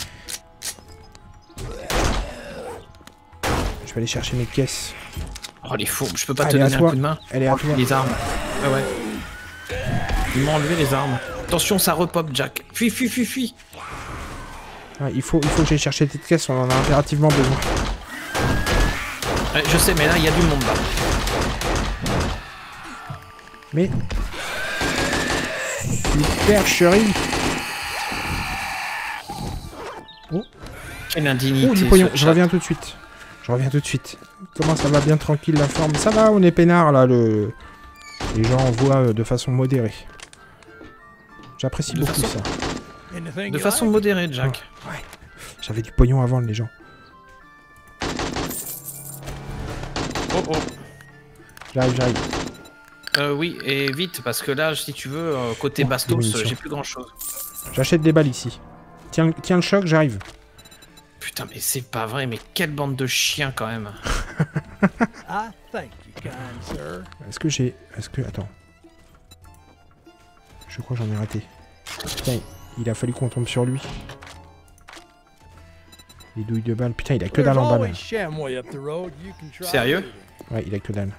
Je vais aller chercher mes caisses. Oh, les fourbes, je peux pas Elle te est à donner un toi. coup de main. Elle est à Oh, toi. les armes. Ah ouais. Ils m'ont enlevé les armes. Attention, ça repop, Jack. Fuis, fuis, fuis, fuis. Ah, il faut, il faut que j'aille chercher tes caisses, on en a impérativement besoin. Ouais, je sais, mais là, il y a du monde là. Mais... Supercherie. Oh, Quelle indignité. oh du pognon, ce je chat. reviens tout de suite. Je reviens tout de suite. Comment ça va bien tranquille la forme? Ça va, on est peinard là, le... les gens envoient euh, de façon modérée. J'apprécie De beaucoup façon- ça. Anything De you façon like? modérée, Jack. Ouais. J'avais du pognon avant les gens. Oh oh. J'arrive, j'arrive. Euh, oui, et vite, parce que là, si tu veux, euh, côté Oh, Bastos, munitions. euh, j'ai plus grand chose. J'achète des balles ici. Tiens, tiens le choc, j'arrive. Putain, mais c'est pas vrai, mais quelle bande de chiens quand même. I thank you, kind sir. Est-ce que j'ai... Est-ce que... Attends. Je crois que j'en ai raté. Putain, il a fallu qu'on tombe sur lui. Les douilles de balles. Putain, il a que There's dalle en balle. always Shamway up the road. You can try. Sérieux? looting. Ouais, il a que dalle.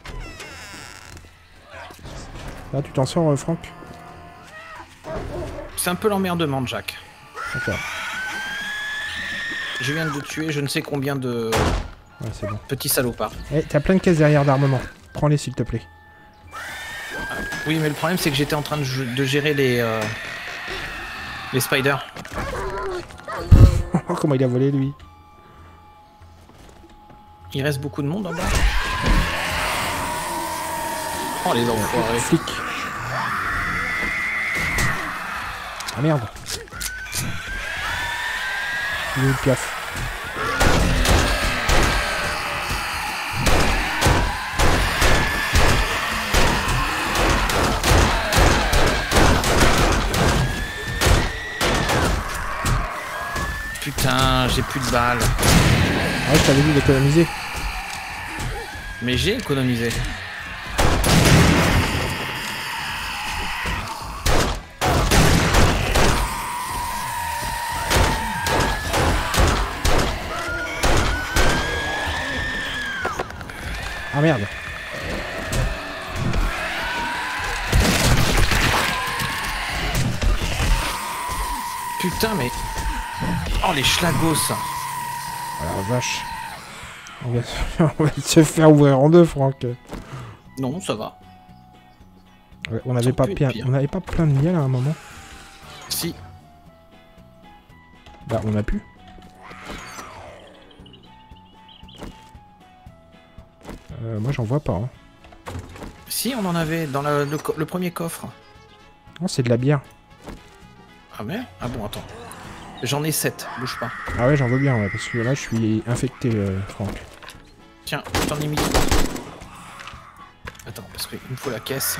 Là, tu t'en sors, euh, Franck? C'est un peu l'emmerdement, Jack. D'accord. Je viens de tuer je ne sais combien de Ouais, c'est bon. petits salopards. Eh, t'as plein de caisses derrière d'armement. Prends-les, s'il te plaît. Oui, mais le problème, c'est que j'étais en train de, g- de gérer les... euh, les spiders. Oh, comment il a volé, lui. Il reste beaucoup de monde en bas. Oh, les enfoirés. Flic. Ah, merde. Il est où le piaf? Putain, j'ai plus de balles. Ah ouais, je t'avais dit d'économiser. Mais j'ai économisé. Ah merde. Putain, mais... Oh, les schlagos. Oh la vache. On va, se... on va se faire ouvrir en deux, Franck. Non, ça va. Ouais, on n'avait Ça pas, peut être plein... pire. on avait pas plein de miel à un moment. Si. Bah, on a pu. Euh, moi j'en vois pas. Hein. Si, on en avait dans le, le, le premier coffre. Non, c'est de la bière. Ah mais Ah bon, attends. J'en ai sept, bouge pas. Ah ouais, j'en veux bien, ouais, parce que là je suis infecté, euh, Franck. Tiens, je t'en ai mis. Attends, parce qu'il me faut la caisse.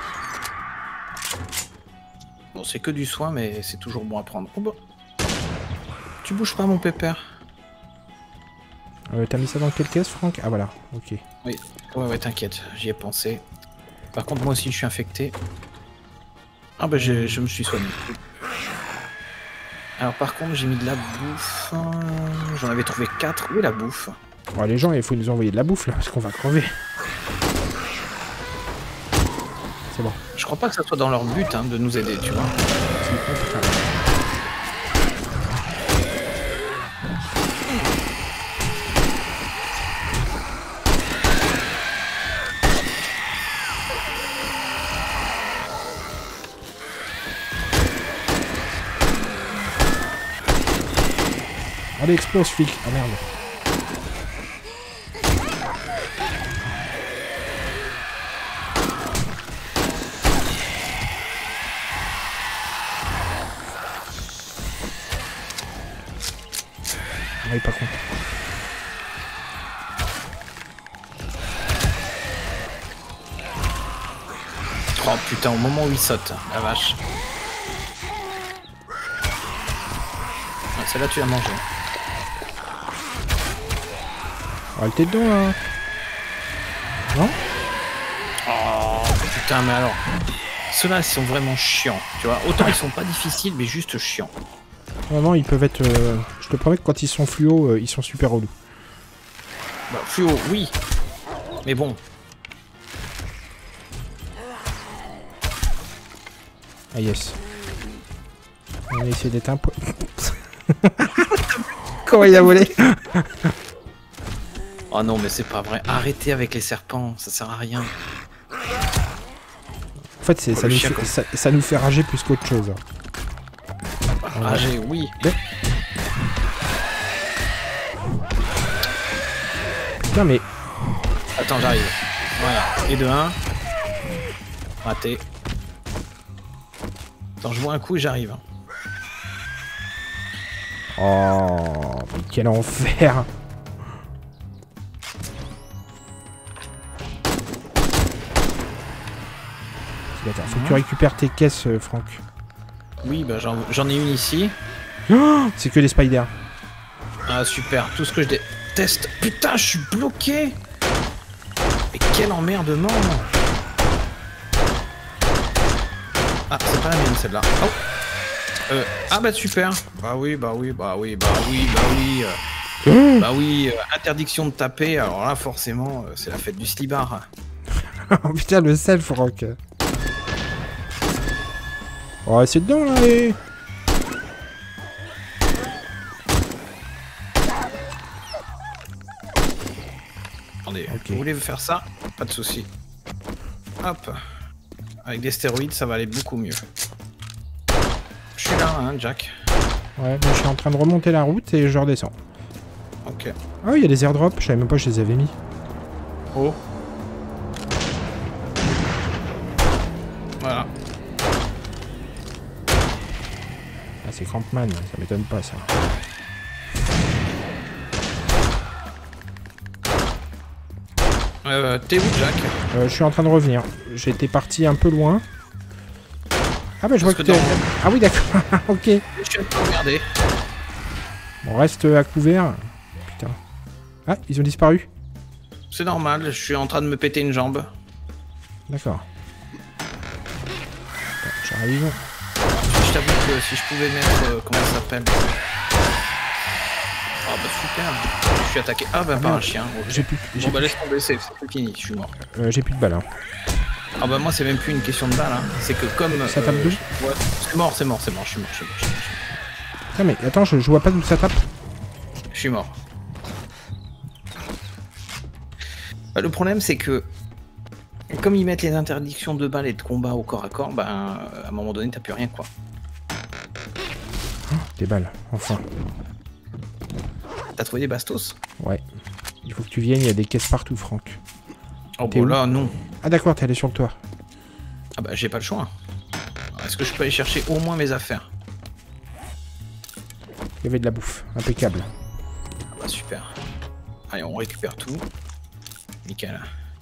Bon, c'est que du soin, mais c'est toujours bon à prendre. Oh bah. Tu bouges pas, mon pépère. Euh, T'as mis ça dans quelle caisse, Franck? Ah voilà, ok. Oui, ouais, ouais, t'inquiète, j'y ai pensé. Par contre, moi aussi, je suis infecté. Ah bah, je, je me suis soigné. Alors, par contre, j'ai mis de la bouffe. J'en avais trouvé quatre. Où est la bouffe? Bon, les gens, il faut nous envoyer de la bouffe là, parce qu'on va crever. C'est bon. Je crois pas que ça soit dans leur but hein, de nous aider, tu vois. Allez, explose, flic. Ah merde. Ah oui, pas con. Oh putain, au moment où il saute, la vache. Ah, celle-là, tu l'as mangée. Ah, elle était dedans là. Non? Oh putain, mais alors. Ceux-là, ils sont vraiment chiants, tu vois. Autant ils sont pas difficiles, mais juste chiants. Vraiment, ils peuvent être... Euh... Je te promets que quand ils sont fluo, euh, ils sont super relous. Bah, fluo, oui. Mais bon. Ah yes. On va essayer d'être un peu... Comment il a volé? Oh non, mais c'est pas vrai. Arrêtez avec les serpents, ça sert à rien. En fait, c'est, Oh, ça, le nous chien, fait, quoi. ça, ça nous fait rager plus qu'autre chose. Rager, oui. Mais... Putain, mais... Attends, j'arrive. Voilà. Et de un. Raté. Attends, je vois un coup et j'arrive. Oh, mais quel enfer! Attends, faut que tu récupères tes caisses, euh, Franck. Oui, bah j'en, j'en ai une ici. Oh, c'est que des spiders. Ah super, tout ce que je déteste. Putain, je suis bloqué. Mais quel emmerdement. Ah, c'est pas la mienne celle-là. Oh. Euh, ah bah super. Bah oui, bah oui, bah oui, bah oui, bah oui. Euh, bah oui, euh, interdiction de taper. Alors là, forcément, euh, c'est la fête du slibard. Oh putain, le sel, Franck. Oh, c'est dedans, là, allez. Attendez, Okay. vous voulez faire ça? Pas de souci. Hop. Avec des stéroïdes, ça va aller beaucoup mieux. Je suis là, hein, Jack. Ouais, bah, je suis en train de remonter la route et je redescends. Ok. Ah, il y a des airdrops, je savais même pas que je les avais mis. Oh. Voilà. Ah, c'est Crampman, ça m'étonne pas, ça. Euh, t'es où, Jack? Euh, je suis en train de revenir. J'étais parti un peu loin. Ah bah je vois Parce que que t'es... dans- Ah oui, d'accord, ok. Je suis un peu emmerdé. On reste à couvert. Putain. Ah, ils ont disparu. C'est normal, je suis en train de me péter une jambe. D'accord. Attends, j'arrive. Je t'avoue que si je pouvais mettre... euh, comment ça s'appelle? Ah bah super. Je suis attaqué. Ah bah Ah, par un merde. chien. Ok. J'ai plus, j'ai Bon bah plus, laisse tomber, c'est c'est fini, je suis mort. euh, j'ai plus de balles. Hein. Ah bah moi c'est même plus une question de balle, hein. C'est que comme... Ça tape d'où? je- ouais, c'est mort, c'est mort, c'est mort, je suis mort, je suis mort, je suis mort. Putain, mais attends, je, je vois pas d'où ça tape. Je suis mort. Bah, le problème c'est que... Comme ils mettent les interdictions de balles et de combat au corps à corps, bah à un moment donné t'as plus rien quoi. Des balles, enfin. T'as trouvé des bastos? Ouais. Il faut que tu viennes, il y a des caisses partout, Franck. Oh T'es bon où? là, non. Ah d'accord, t'es allé sur le toit. Ah bah j'ai pas le choix. Est-ce que je peux aller chercher au moins mes affaires? Il y avait de la bouffe, impeccable. Ah bah super. Allez, on récupère tout. Nickel.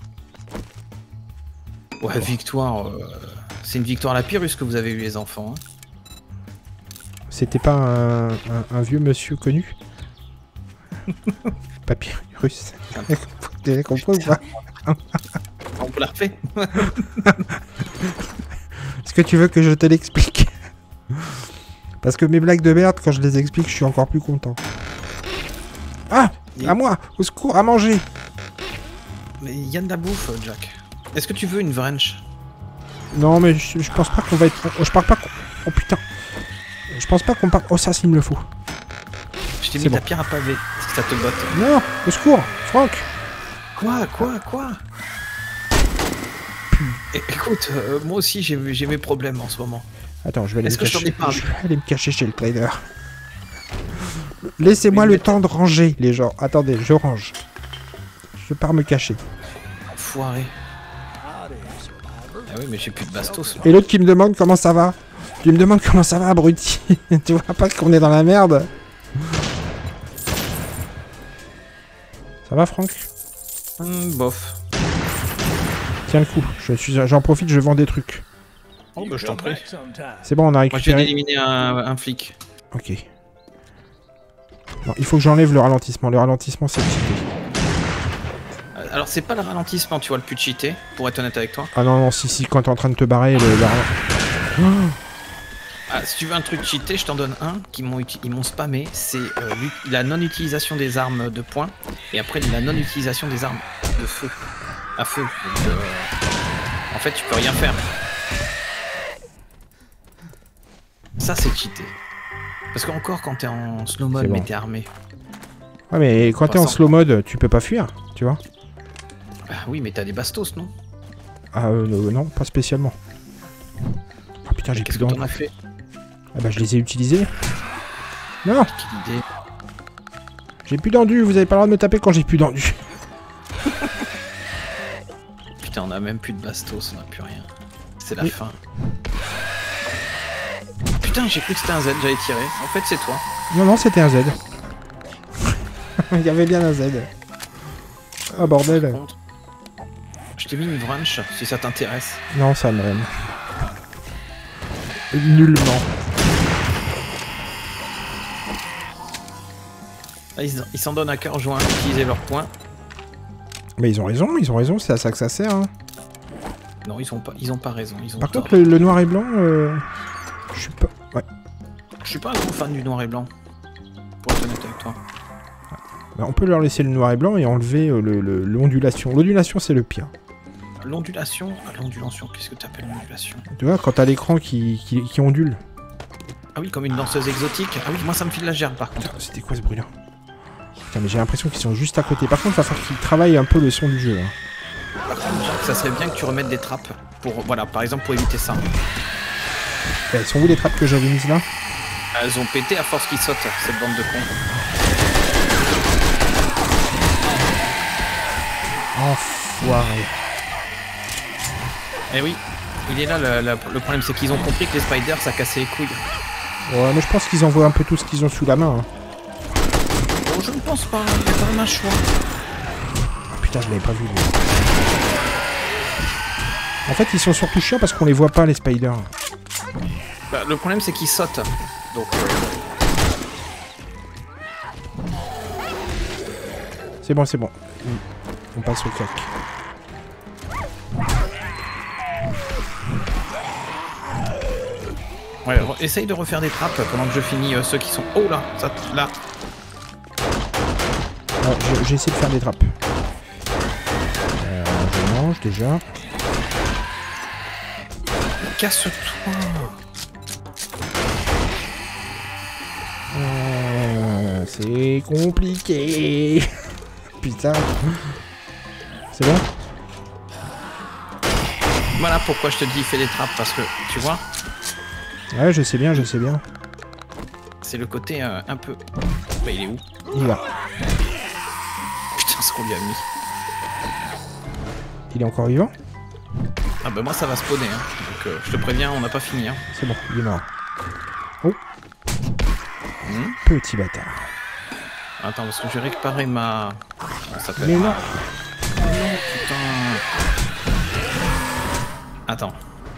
Ouais, victoire. Euh... C'est une victoire à la Pyrrhus que vous avez eu les enfants. Hein. C'était pas un, un, un vieux monsieur connu? Papyrus. Vous avez compris ou pas? On peut la refaire. Est-ce que tu veux que je te l'explique? Parce que mes blagues de merde, quand je les explique, je suis encore plus content. Ah! À moi! Au secours, à manger! Mais il y a de la bouffe, Jack. Est-ce que tu veux une wrench? Non, mais je, je pense pas qu'on va être... Je parle pas qu'on... Oh putain! Je pense pas qu'on part... Oh, ça, s'il me le faut. Je t'ai mis C'est de la bon. pierre à pavé, si ça te botte. Non! Au secours! Franck! Quoi? Quoi? Quoi? É- Écoute, euh, moi aussi j'ai j'ai mes problèmes en ce moment. Attends, je vais aller, Est-ce me que je t'en cacher... ai parlé? je vais aller me cacher chez le trader. Laissez-moi Mais le mais- temps de ranger, les gens. Attendez, je range. Je pars me cacher. Enfoiré. Howdy, survivor. Ah oui, mais j'ai plus de bastos là. Et l'autre qui me demande comment ça va. Tu me demandes comment ça va, abruti. Tu vois pas qu'on est dans la merde? Ça va, Franck? Hum, bof. Tiens le coup. Je suis... J'en profite, je vends des trucs. Oh You bah je t'en come prie. back sometime. C'est bon, on a Moi je viens récupéré. d'éliminer un, un flic. Ok. Non, il faut que j'enlève le ralentissement. Le ralentissement, c'est cheaté. Euh, Alors c'est pas le ralentissement, tu vois, le plus cheaté, pour être honnête avec toi. Ah non, non, si, si, quand t'es en train de te barrer, le... le ralent- Oh, Ah, si tu veux un truc cheaté, je t'en donne un qui m'ont uti- ils m'ont spammé. C'est euh, l'ut- la non-utilisation des armes de poing et après la non-utilisation des armes de feu. À feu. Donc, euh, en fait, tu peux rien faire. Ça, c'est cheaté. Parce qu'encore, quand t'es en slow mode, C'est bon. mais t'es armé. Ouais, mais quand t'es en Passant. slow mode, tu peux pas fuir, tu vois. Bah oui, mais t'as des bastos, non? Ah euh, non, non, pas spécialement. Ah putain, j'ai plus Qu'est-ce que t'en d'endu. as fait? Ah bah je les ai utilisés. Non, Quelle idée. j'ai plus d'endu, vous avez pas le droit de me taper quand j'ai plus d'endu. Putain, on a même plus de bastos, on a plus rien. C'est la Oui. fin. Putain, j'ai cru que c'était un Z, j'allais tirer. En fait, c'est toi. Non, non, c'était un Z. Il y avait bien un Z. Ah bordel. Par contre, je t'ai mis une wrench, si ça t'intéresse. Non, ça me rêve. Nullement. Là, ils ils s'en donnent à cœur joint à utiliser leurs points. Mais ils ont raison, ils ont raison, c'est à ça que ça sert. Hein. Non, ils ont pas, ils ont pas raison. Ils ont Par tort. contre, le, le noir et blanc, euh, je suis pas... Ouais. Je suis pas un gros fan du noir et blanc. Pour être honnête avec toi. Bah, on peut leur laisser le noir et blanc et enlever euh, le- le- l'ondulation. L'ondulation, c'est le pire. L'ondulation, ah, l'ondulation, qu'est-ce que t'appelles l'ondulation? Tu vois, quand t'as l'écran qui, qui, qui ondule. Ah oui, comme une danseuse exotique. Ah oui, moi ça me file la gerbe par contre. Putain, c'était quoi ce bruit là? Putain, mais j'ai l'impression qu'ils sont juste à côté. Par contre, il va falloir qu'ils travaillent un peu le son du jeu. Hein. Par contre, Jacques, ça serait bien que tu remettes des trappes pour, voilà, par exemple pour éviter ça. Eh, elles sont où les trappes que j'avais mises là? Elles ont pété à force qu'ils sautent, cette bande de cons. Enfoiré. Eh oui, il est là, le, le- le problème c'est qu'ils ont compris que les spiders ça cassait les couilles. Ouais, mais je pense qu'ils envoient un peu tout ce qu'ils ont sous la main. Hein. Bon, je ne pense pas, il y a quand même un choix. Ah, putain, je l'avais pas vu. lui. En fait, ils sont surtout chiants parce qu'on les voit pas, les spiders. Bah, le problème c'est qu'ils sautent. Donc, euh, C'est bon, c'est bon. On passe au cac. ouais, re- essaye de refaire des trappes pendant que je finis euh, ceux qui sont. Oh là, ça, là. Ouais, je- j'ai essayé de faire des trappes. Euh, je mange déjà. Casse-toi. Euh, c'est compliqué. Putain. C'est bon? Voilà pourquoi je te dis fais des trappes parce que tu vois, Ouais, je sais bien, je sais bien. c'est le côté euh, un peu. Bah, il est où? Il est là. Putain, ce qu'on lui a mis. Il est encore vivant? Ah bah moi ça va spawner, hein. Donc euh, je te préviens, on n'a pas fini. Hein. C'est bon, il est mort. Oh. Mmh. Petit bâtard. Attends, parce que je vais récupérer ma... Comment ça s'appelle? Mais non. Oh non, putain. Attends.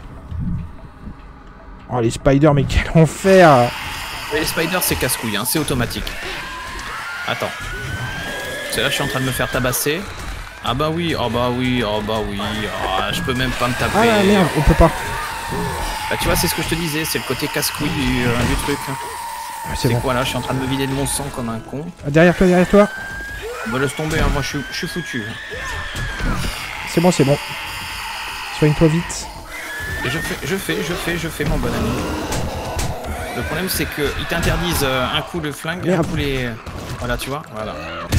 Oh les spiders, mais quel enfer! Les spiders c'est casse-couille, hein. C'est automatique. Attends. C'est là je suis en train de me faire tabasser. Ah bah oui, oh bah oui, oh bah oui. Oh, je peux même pas me taper. Ah merde, on peut pas. Bah tu vois, c'est ce que je te disais, c'est le côté casse-couille du, euh, du truc. Ah, c'est C'est bon. quoi là? Je suis en train de me vider de mon sang comme un con. Ah, derrière toi, derrière toi. Bah laisse tomber, hein. Moi je suis, je suis foutu. C'est bon, c'est bon. Soigne-toi vite. Et je fais, je fais, je fais, je fais mon bon ami. Le problème c'est qu'ils t'interdisent euh, un coup le flingue, Merde. un coup les... Voilà, tu vois, voilà.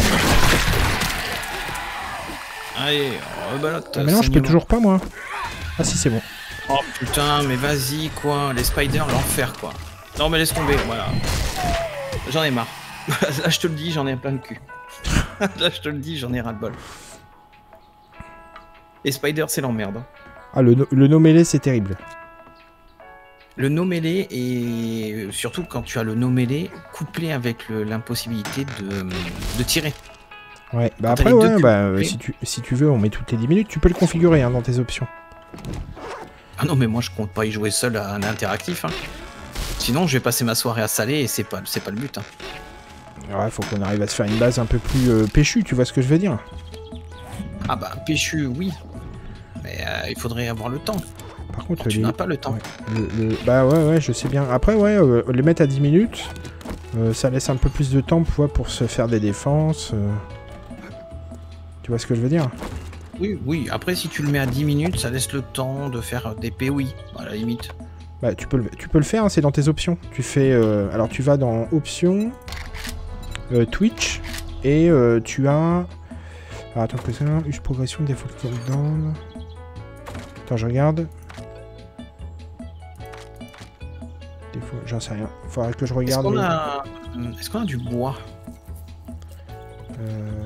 Allez, rebalote. Ah, mais non, je peux toujours pas, moi. Ah si, c'est bon. Oh putain, mais vas-y quoi, les spiders, l'enfer quoi. Non mais laisse tomber, voilà. J'en ai marre. Là je te le dis, j'en ai plein de cul. Là je te le dis, j'en ai ras le bol. Les spiders c'est l'emmerde. Hein. Ah, le, no le no mêlé, c'est terrible. Le no mêlé et surtout quand tu as le no mêlé couplé avec l'impossibilité de, de tirer. Ouais, bah Quand après, t'as les deux ouais, bah, couplés. euh, si, tu, si tu veux, on met toutes les dix minutes. Tu peux le configurer hein, dans tes options. Ah non mais moi je compte pas y jouer seul à un interactif. Hein. Sinon je vais passer ma soirée à saler et c'est pas, c'est pas le but. Hein. Ouais, faut qu'on arrive à se faire une base un peu plus euh, péchue, tu vois ce que je veux dire? Ah bah péchu oui. Mais euh, il faudrait avoir le temps. Par contre, Tu les- n'as pas le temps. ouais, le- le- bah ouais, ouais, je sais bien. Après, ouais, euh, les mettre à dix minutes, euh, ça laisse un peu plus de temps pour, pour se faire des défenses. euh. Tu vois ce que je veux dire? Oui, oui. Après, si tu le mets à dix minutes, ça laisse le temps de faire des P O I, à la limite. Bah, tu peux le, tu peux le faire, hein, c'est dans tes options. Tu fais, euh, alors tu vas dans options, euh, Twitch, et euh, tu as... Alors, attends, que ça, use progression, default countdown... Attends, je regarde. Des fois, j'en sais rien. Faudrait que je Est-ce regarde. qu'on mais- a... Est-ce qu'on a du bois? Euh,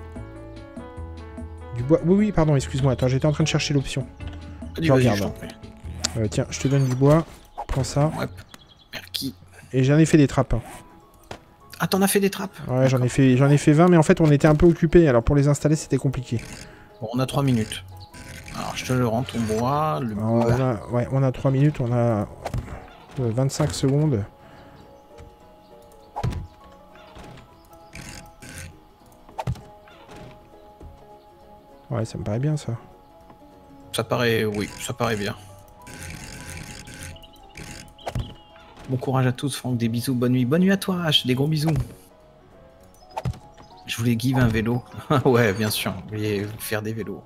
Du bois. Oui, oui, pardon, excuse-moi. Attends, j'étais en train de chercher l'option. Vas-y, je vas-y, regarde. je t'en prie. Euh, tiens, je te donne du bois. Prends ça. Ouais. Merci. Et j'en ai fait des trappes. hein. Ah, t'en as fait des trappes? Ouais, j'en ai fait, j'en ai fait vingt, mais en fait, on était un peu occupés. Alors pour les installer, c'était compliqué. Bon, on a trois minutes. Alors, je te le rends, ton bois, le Alors, on bois. a, ouais, on a trois minutes, on a euh, vingt-cinq secondes. Ouais, ça me paraît bien ça. Ça paraît... Oui, ça paraît bien. Bon courage à tous, Franck. Des bisous, bonne nuit. Bonne nuit à toi, H. Des gros bisous. Je voulais give un vélo. Ouais, bien sûr. Vous voulez vous faire des vélos.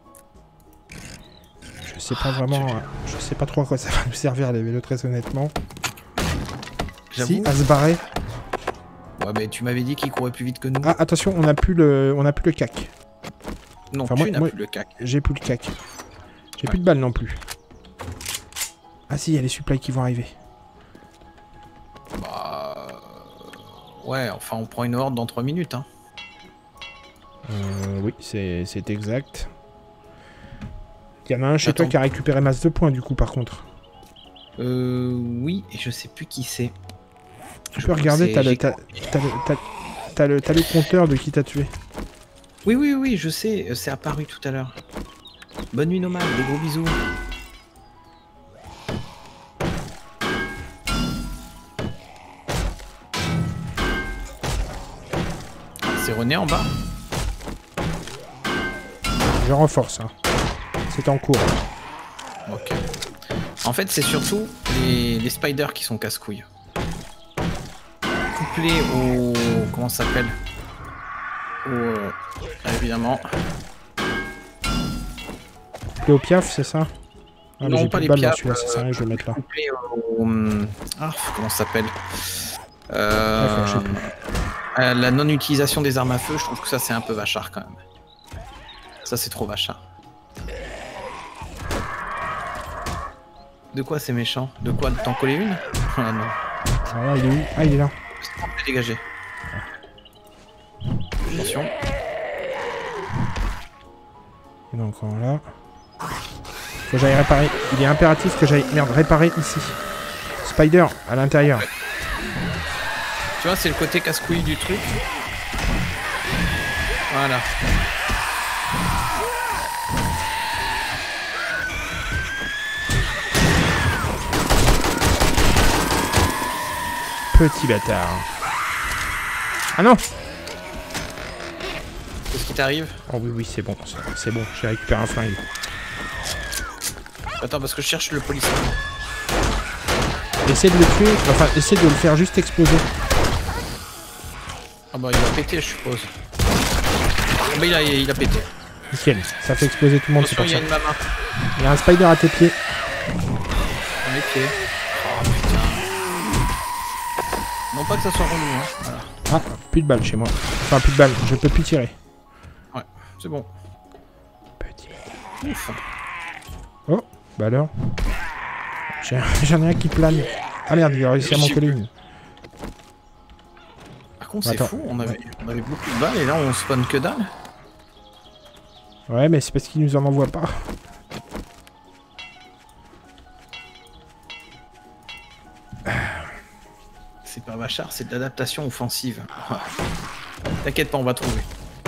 Je sais pas vraiment, tu- euh, je sais pas trop à quoi ça va nous servir les vélos très honnêtement. J'avoue. Si, à se barrer. Ouais, mais tu m'avais dit qu'il courait plus vite que nous. Ah, attention, on a plus le, on a plus le cac. non, enfin, tu moi- n'as moi- plus le cac. J'ai plus le cac. J'ai Ouais. plus de balles non plus. Ah si, il y a les supplies qui vont arriver. Bah... Ouais, enfin, on prend une horde dans trois minutes, hein. Euh, oui, c'est c'est exact. Il y en a un chez Attends. toi qui a récupéré masse de points du coup par contre. Euh... Oui, et je sais plus qui c'est. Tu Je peux crois que regarder, c'est- t'as le, j'ai- t'as- t'as le, t'as- t'as le, t'as le compteur de qui t'a tué. Oui, oui, oui, je sais, euh, c'est apparu tout à l'heure. Bonne nuit, Nomade, des gros bisous. C'est René en bas? Je renforce. Hein. C'est en cours. Ok. En fait, c'est surtout les, les spiders qui sont casse-couilles. Couplés au... Comment ça s'appelle? Au... euh, évidemment. T'es au piaf, c'est ça? Ah, mais Non, j'ai pas plus les de balles dans piafs, celui-là, ça sert à rien, je vais le mettre là. Couplés au... Ah, comment ça s'appelle? Ouais, Euh... je sais plus. euh, La non-utilisation des armes à feu, je trouve que ça c'est un peu vachard quand même. Ça c'est trop vachard. De quoi c'est méchant? De quoi? De t'en coller une? Ah non. Ah, là, il est où? Ah, il est là. C'est dégagé. Attention. Il est encore là. Faut que j'aille réparer. Il est impératif que j'aille... Merde, réparer ici. Spider, à l'intérieur. Tu vois, c'est le côté casse-couille du truc. Voilà. Petit bâtard. Ah non! Qu'est-ce qui t'arrive? Oh oui, oui, c'est bon. C'est bon, j'ai récupéré un flingue. Attends, parce que je cherche le policier. Essaie de le tuer, enfin, essaie de le faire juste exploser. Ah bah, il va péter, je suppose. Ah bah, il a, il a pété. Nickel, ça fait exploser tout le monde, c'est Attention, pour il y ça. a une maman. Il y a un spider à tes pieds. À mes pieds. Oh putain. Non pas que ça soit relou, hein. Voilà. Ah, plus de balles chez moi. Enfin, plus de balles, je peux plus tirer. Ouais, c'est bon. Petit. Ouf. Oh, bah alors. J'en ai un qui plane. Ah merde, il a réussi à m'en coller une. Par contre, c'est Attends. fou, on avait, on avait beaucoup de balles et là on spawn que dalle. Ouais, mais c'est parce qu'il nous en envoie pas. C'est pas Vachar, c'est de l'adaptation offensive. T'inquiète pas, on va trouver.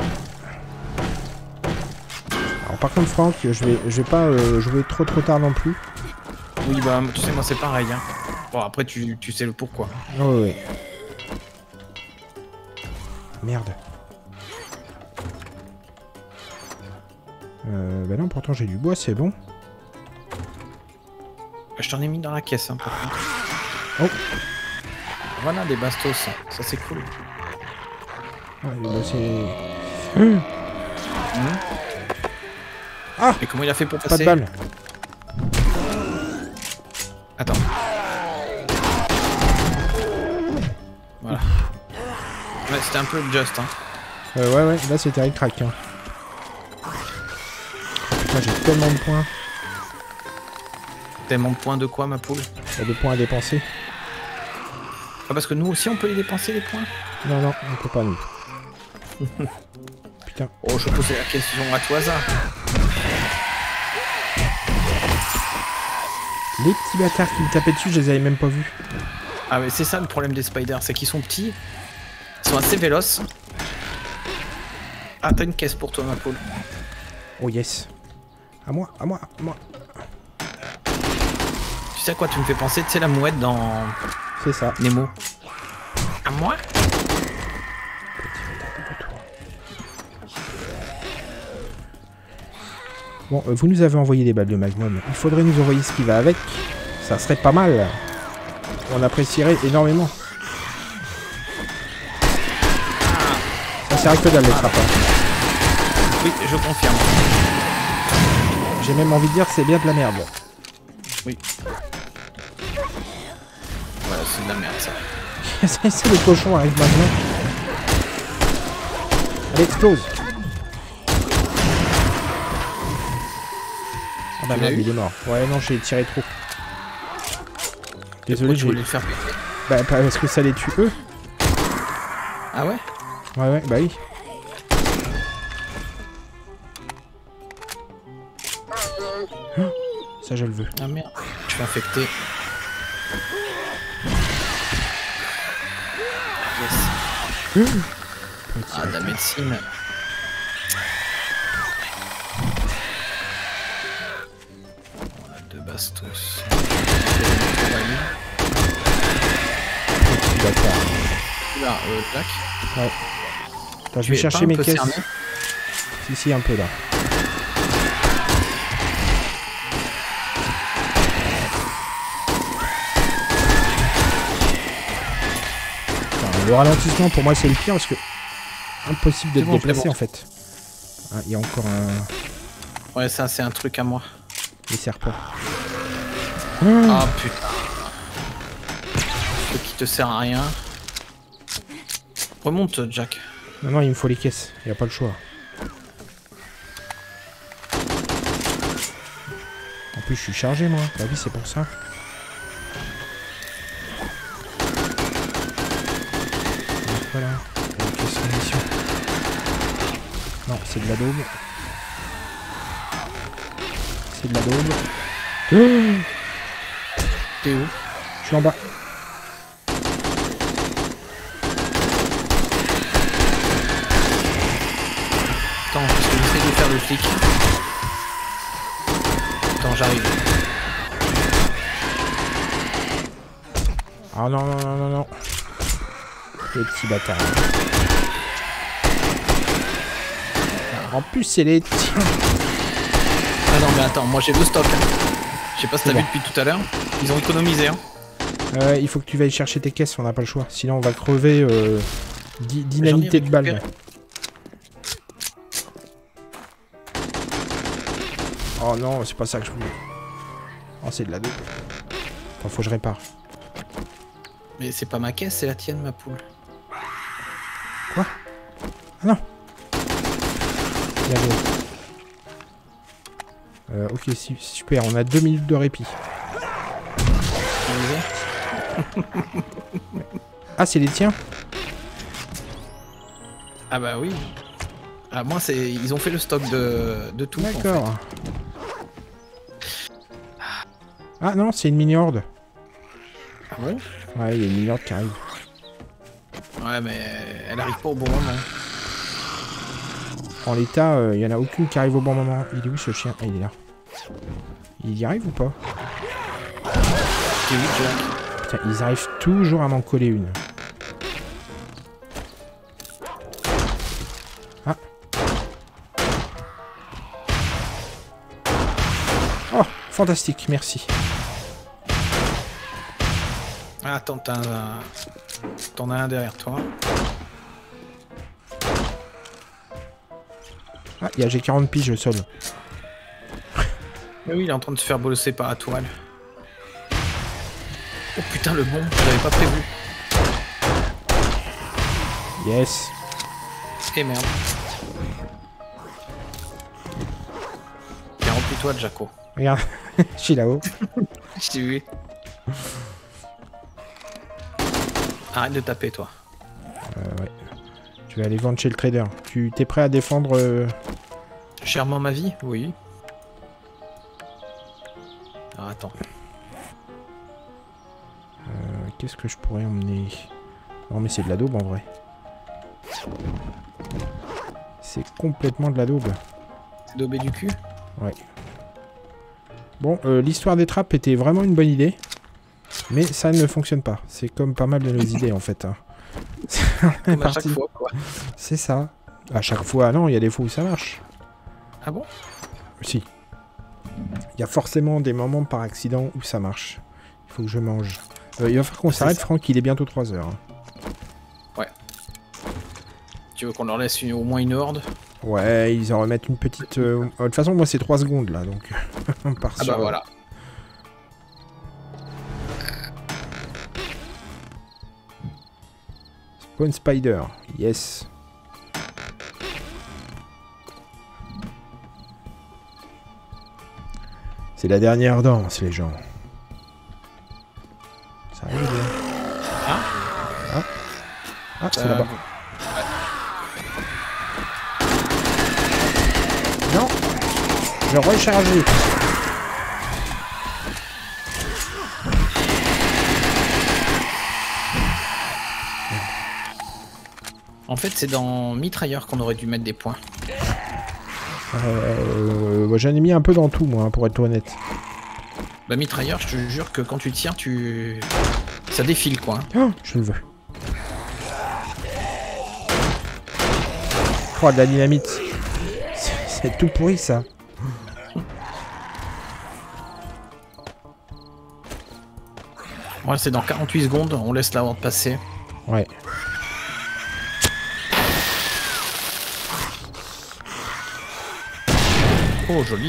Alors par contre, Franck, je vais, je vais pas euh, jouer trop trop tard non plus. Oui, bah tu sais, moi c'est pareil. Hein. Bon, après tu, tu sais le pourquoi. Oh oui. Merde. Euh, bah non, pourtant j'ai du bois, c'est bon. Je t'en ai mis dans la caisse, hein, par contre. Oh. Voilà des bastos, ça c'est cool. Ouais, bah c'est... Mmh. Ah. Et comment il a fait pour Pas passer? de balle. Attends. Voilà. Ouais, c'était un peu just, hein. Euh, ouais, ouais, là c'était avec crack. Hein. Oh, putain, j'ai tellement de points. Tellement de points de quoi, ma poule? Il y a des points à dépenser. Ah, parce que nous aussi on peut les dépenser, les points? Non, non, on peut pas nous. Putain. Oh, je posais la question à tout hasard. Les petits bâtards qui me tapaient dessus, je les avais même pas vus. Ah, mais c'est ça le problème des spiders, c'est qu'ils sont petits, ils sont assez véloces. Ah, t'as une caisse pour toi, ma poule. Oh yes. À moi, à moi, à moi. Tu sais à quoi tu me fais penser? Tu sais la mouette dans C'est ça. Nemo. À moi? Bon, euh, vous nous avez envoyé des balles de Magnum. Il faudrait nous envoyer ce qui va avec. Ça serait pas mal. On apprécierait énormément. Ça sert à que dalle les trappes. Oui, je confirme. J'ai même envie de dire que c'est bien de la merde. Oui. Voilà, c'est de la merde ça. C'est le cochon arrive maintenant. Allez, explose. Ah bah Tu l'as merde, eu il est mort. Ouais, non, j'ai tiré trop. Désolé, Pourquoi tu j'ai... voulais le faire péter? Bah, parce que ça les tue eux. Ah ouais? Ouais, ouais, bah oui. Ça, je le veux. Ah merde, je suis infecté. Yes. Ah, de la médecine. On a deux bastos. D'accord. Là, euh, tac. Ouais. Attends, je Tu vais es chercher pas un mes peu caisses. cerné? Si, si, un peu là. Enfin, le ralentissement pour moi c'est le pire parce que impossible de C'est te bon, déplacer c'est bon. en fait. Ah, il y a encore un... Ouais, ça c'est un truc à moi. des serpents. Ah putain. Ce qui te sert à rien. Remonte, Jack. Non, non, il me faut les caisses. Il n'y a pas le choix. En plus, je suis chargé, moi. Bah oui, c'est pour ça. Donc, voilà. Une caisse de munitions. Non, c'est de la daube. c'est de la daube. Oh, T'es où? je suis en bas. Attends, parce que j'essaie de faire le flic. Attends, j'arrive. Ah non, non, non, non, non. Les petits bâtards. En plus, c'est les tiens. Ah non, mais attends, moi j'ai le stock. Hein. Je sais pas si t'as bon. vu depuis tout à l'heure. Ils ont économisé. Hein. Euh, il faut que tu ailles chercher tes caisses, on n'a pas le choix. Sinon, on va crever euh, di d'inanité de balles. Oh non, c'est pas ça que je voulais. Oh, c'est de la dope. Attends, faut que je répare. Mais c'est pas ma caisse, c'est la tienne, ma poule. Quoi? Ah non. Il y a le... euh, ok, si, super, on a deux minutes de répit. Ah, c'est les tiens? Ah bah oui. Ah, moi, c'est ils ont fait le stock de, de tout. D'accord. En fait. Ah non, c'est une mini-horde. Ah bon? Ouais, il y a une mini-horde qui arrive. Ouais, mais elle arrive pas au bon moment. En l'état, il euh, y en a aucune qui arrive au bon moment. Il est où ce chien? Ah, il est là. Il y arrive ou pas? C'est vite, Jack. Putain, ils arrivent toujours à m'en coller une. Ah. Oh, fantastique, merci. Ah, attends, t'as un... t'en as un derrière toi. Ah, il y a G quarante piges au sol. Mais oui, il est en train de se faire bolosser par la toile. Oh putain, le bon, je l'avais pas prévu. Yes. Eh merde. Tiens, remplis-toi de Jaco. Regarde, je suis là-haut. Je t'ai vu. Arrête de taper, toi. Euh, ouais. Je vais aller vendre chez le trader. Tu t'es prêt à défendre euh... Chèrement ma vie? Oui. Alors attends. Euh, Qu'est-ce que je pourrais emmener? Non mais c'est de la daube en vrai. C'est complètement de la daube. C'est daubé du cul? Ouais. Bon, euh, l'histoire des trappes était vraiment une bonne idée. Mais ça ne fonctionne pas. C'est comme pas mal de nos idées en fait. Hein. Comme à chaque fois, quoi. C'est ça. À chaque fois, non, il y a des fois où ça marche. Ah bon? Si. Il y a forcément des moments par accident où ça marche. Il faut que je mange. Euh, il va falloir qu'on s'arrête, Franck, il est bientôt trois heures. Ouais. Tu veux qu'on leur laisse une, au moins une horde? Ouais, ils en remettent une petite... Euh... De toute façon, moi, c'est trois secondes, là, donc... On part Ah sur... bah voilà. Spawn Spider, yes. C'est la dernière danse, les gens. Ça arrive, bien. Ah Ah, ah c'est euh... là-bas. Non, je recharge. En fait, c'est dans mitrailleur qu'on aurait dû mettre des points. Euh, bah, j'en ai mis un peu dans tout, moi, hein, pour être honnête. Bah, mitrailleur, je te jure que quand tu tires, tu... ça défile, quoi. Oh, je le veux. Oh, de la dynamite. C'est tout pourri, ça. Ouais, c'est dans quarante-huit secondes, on laisse la horde passer. Ouais. Oh, joli.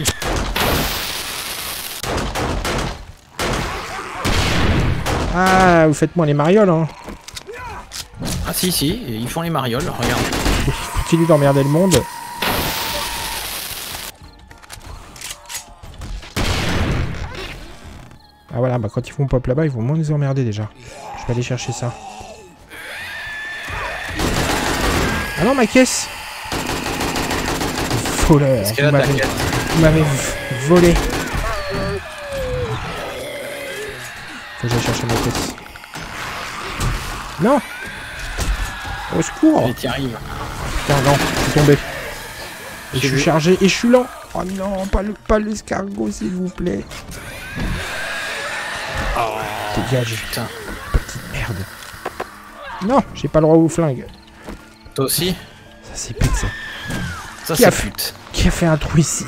Ah, vous faites-moi les marioles, hein. Ah si, si, ils font les marioles, regarde. Ils continuent d'emmerder le monde. Ah voilà, bah quand ils font pop là-bas, ils vont moins les emmerder déjà. Je vais aller chercher ça. Ah non, ma caisse! Voleur! Vous m'avez volé! prochaine hôtesse. Non. Au secours. Et t'y arrives. Putain, non, je suis tombé. Et je J'ai suis vu. chargé et je suis lent. Oh non, pas le pas l'escargot, s'il vous plaît. Oh, Dégage, putain. petite merde. Non, j'ai pas le droit au flingue. Toi aussi? Ça c'est pute ça. Ça, Qui a c'est fait- pute. Qui a fait un trou ici?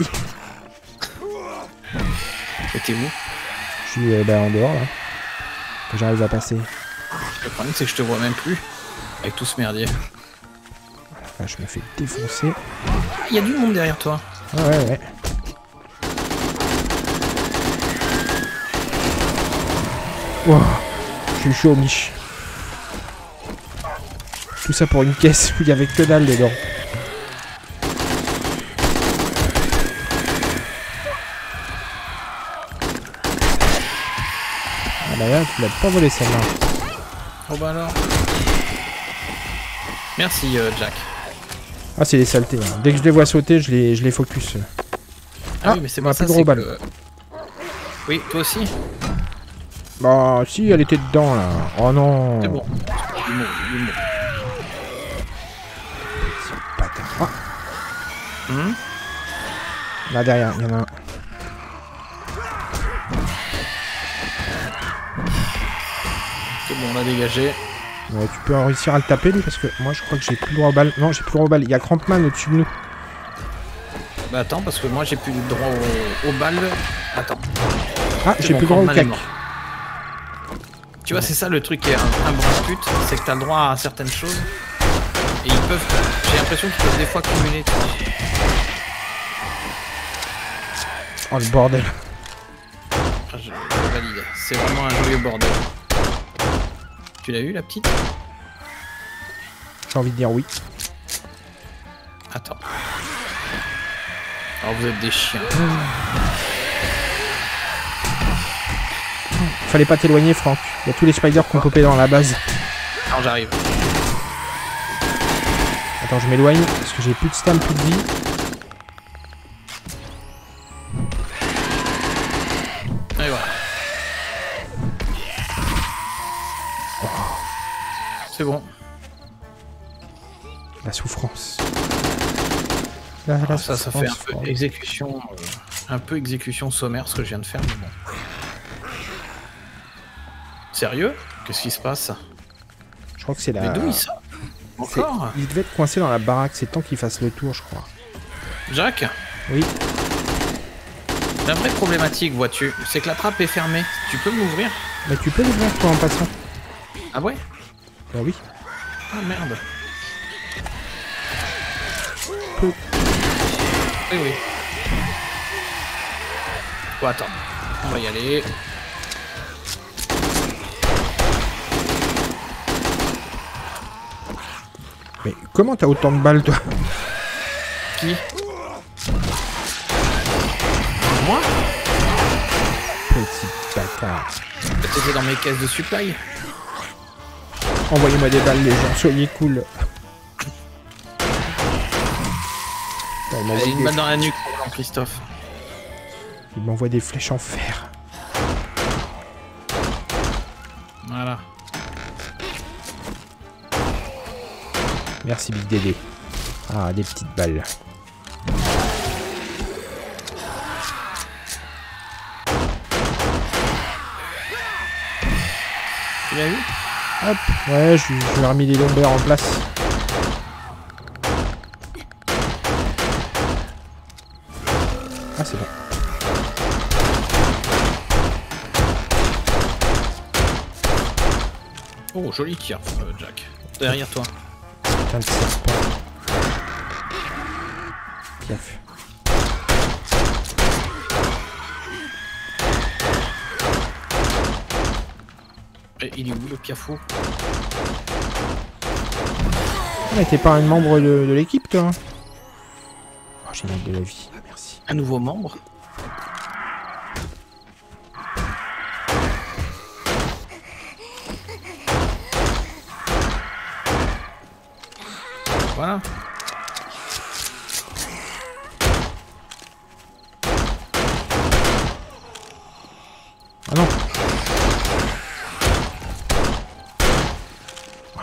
Et t'es où? Je suis euh, bah, en dehors là. Que j'arrive à passer. Le problème, c'est que je te vois même plus. Avec tout ce merdier. Là, je me fais défoncer. Ah, il y a du monde derrière toi. Ah ouais, ouais. Wow. Je suis chaud, Mich. Tout ça pour une caisse où il y avait que dalle dedans. Ah bah là, tu l'as pas volé celle-là. Oh bah alors. Merci, euh, Jack. Ah, c'est des saletés. Hein. Dès que je les vois sauter, je les, je les focus. Ah, Ah, oui, mais c'est on pas a ça, plus de c'est gros balles. que... Oui, toi aussi. Bah, si, elle était dedans là. Oh non. C'est bon. Du mot, du mot. Bâtard. Ah, Hum là derrière, il y en a un. C'est bon, on l'a dégagé. Ouais, tu peux réussir à le taper lui parce que moi je crois que j'ai plus le droit aux balles. Non, j'ai plus le droit aux balles. Il y a Crampman au-dessus de nous. Bah attends, parce que moi j'ai plus le droit aux, aux balles. Attends. Ah, C'est j'ai bon, plus le droit au Crampman est cac. mort. Tu vois, c'est ça le truc qui est un, un brin pute, c'est que t'as le droit à certaines choses. Et ils peuvent. J'ai l'impression qu'ils peuvent des fois cumuler, tu vois. Oh le bordel. Ah, je, je valide. C'est vraiment un joyeux bordel. Tu l'as eu la petite? J'ai envie de dire oui. Attends. Alors vous êtes des chiens. Fallait pas t'éloigner, Franck. Il y a tous les spiders qui ont popé dans la base. Alors j'arrive. Attends, je m'éloigne parce que j'ai plus de stam, plus de vie. Et voilà. C'est bon. La souffrance. La, la Ah, ça, ça fait un souffrance, peu Franck. exécution, euh, un peu exécution sommaire ce que je viens de faire, mais bon. Sérieux? Qu'est-ce qui se passe? Je crois que c'est la... Mais d'où il sort? c'est- Encore? Il devait être coincé dans la baraque. C'est temps qu'il fasse le tour, je crois. Jacques? Oui. La vraie problématique, vois-tu, c'est que la trappe est fermée. Tu peux m'ouvrir? Mais tu peux l'ouvrir toi en passant. Ah ouais? Bah oui. Ah merde. Peu. Oui, oui. Bon, attends. On va y aller. Mais comment t'as autant de balles, toi? Qui? Moi? Petit bâtard. T'étais dans mes caisses de supply. Envoyez-moi des balles, les gens. Soyez cool. Putain, il m'envoie J'ai une des- balle dans la nuque pour Jean-Christophe. Il m'envoie des flèches en fer. Voilà. Merci Big Dédé. Ah, des petites balles. Tu l'as vu? Hop, ouais, je, je lui ai remis les lombaires en place. Ah, c'est bon. Oh, joli tir, euh, Jack. Derrière toi. Putain de serpent. Gaffe. Et il est où le piafou? Ah, t'es pas un membre de, de l'équipe, toi? Oh, j'ai de la vie, merci. Un nouveau membre? Voilà. Ah non.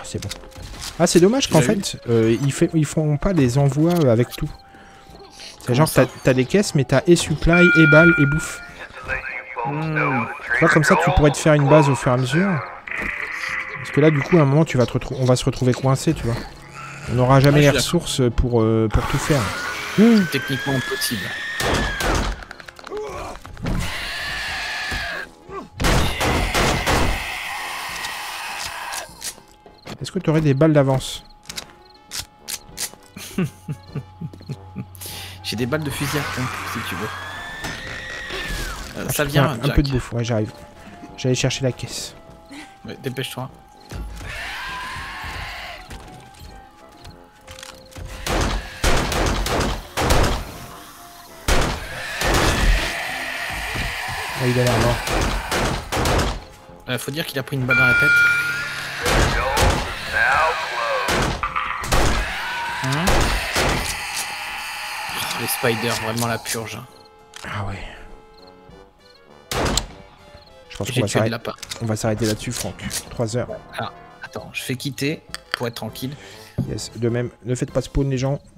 c'est bon. Ah, c'est dommage qu'en J'ai fait, euh, ils, fait, ils font pas des envois euh, avec tout. C'est genre, t'as as des caisses, mais t'as et supply, et balles, et bouffe. Mmh. Tu vois, comme ça, tu pourrais te faire une base au fur et à mesure. Parce que là, du coup, à un moment, tu vas te retrouver, on va se retrouver coincé, tu vois. On n'aura jamais Ouais, les je suis ressources pour, euh, pour tout faire. C'est techniquement impossible. Est-ce que tu aurais des balles d'avance? J'ai des balles de fusil à pompe, si tu veux. Euh, ça vient, un, un Jack. peu de bouffe, ouais, j'arrive. J'allais chercher la caisse. Ouais, dépêche-toi. Ah, il a l'air mort. Euh, faut dire qu'il a pris une balle dans la tête. Hein? Les spiders, vraiment la purge. Ah ouais. Je pense J'ai qu'on va tué de s'arrêter- lapin. on va s'arrêter là-dessus, Franck. trois heures. Alors, attends, je fais quitter pour être tranquille. Yes. De même, ne faites pas spawn les gens.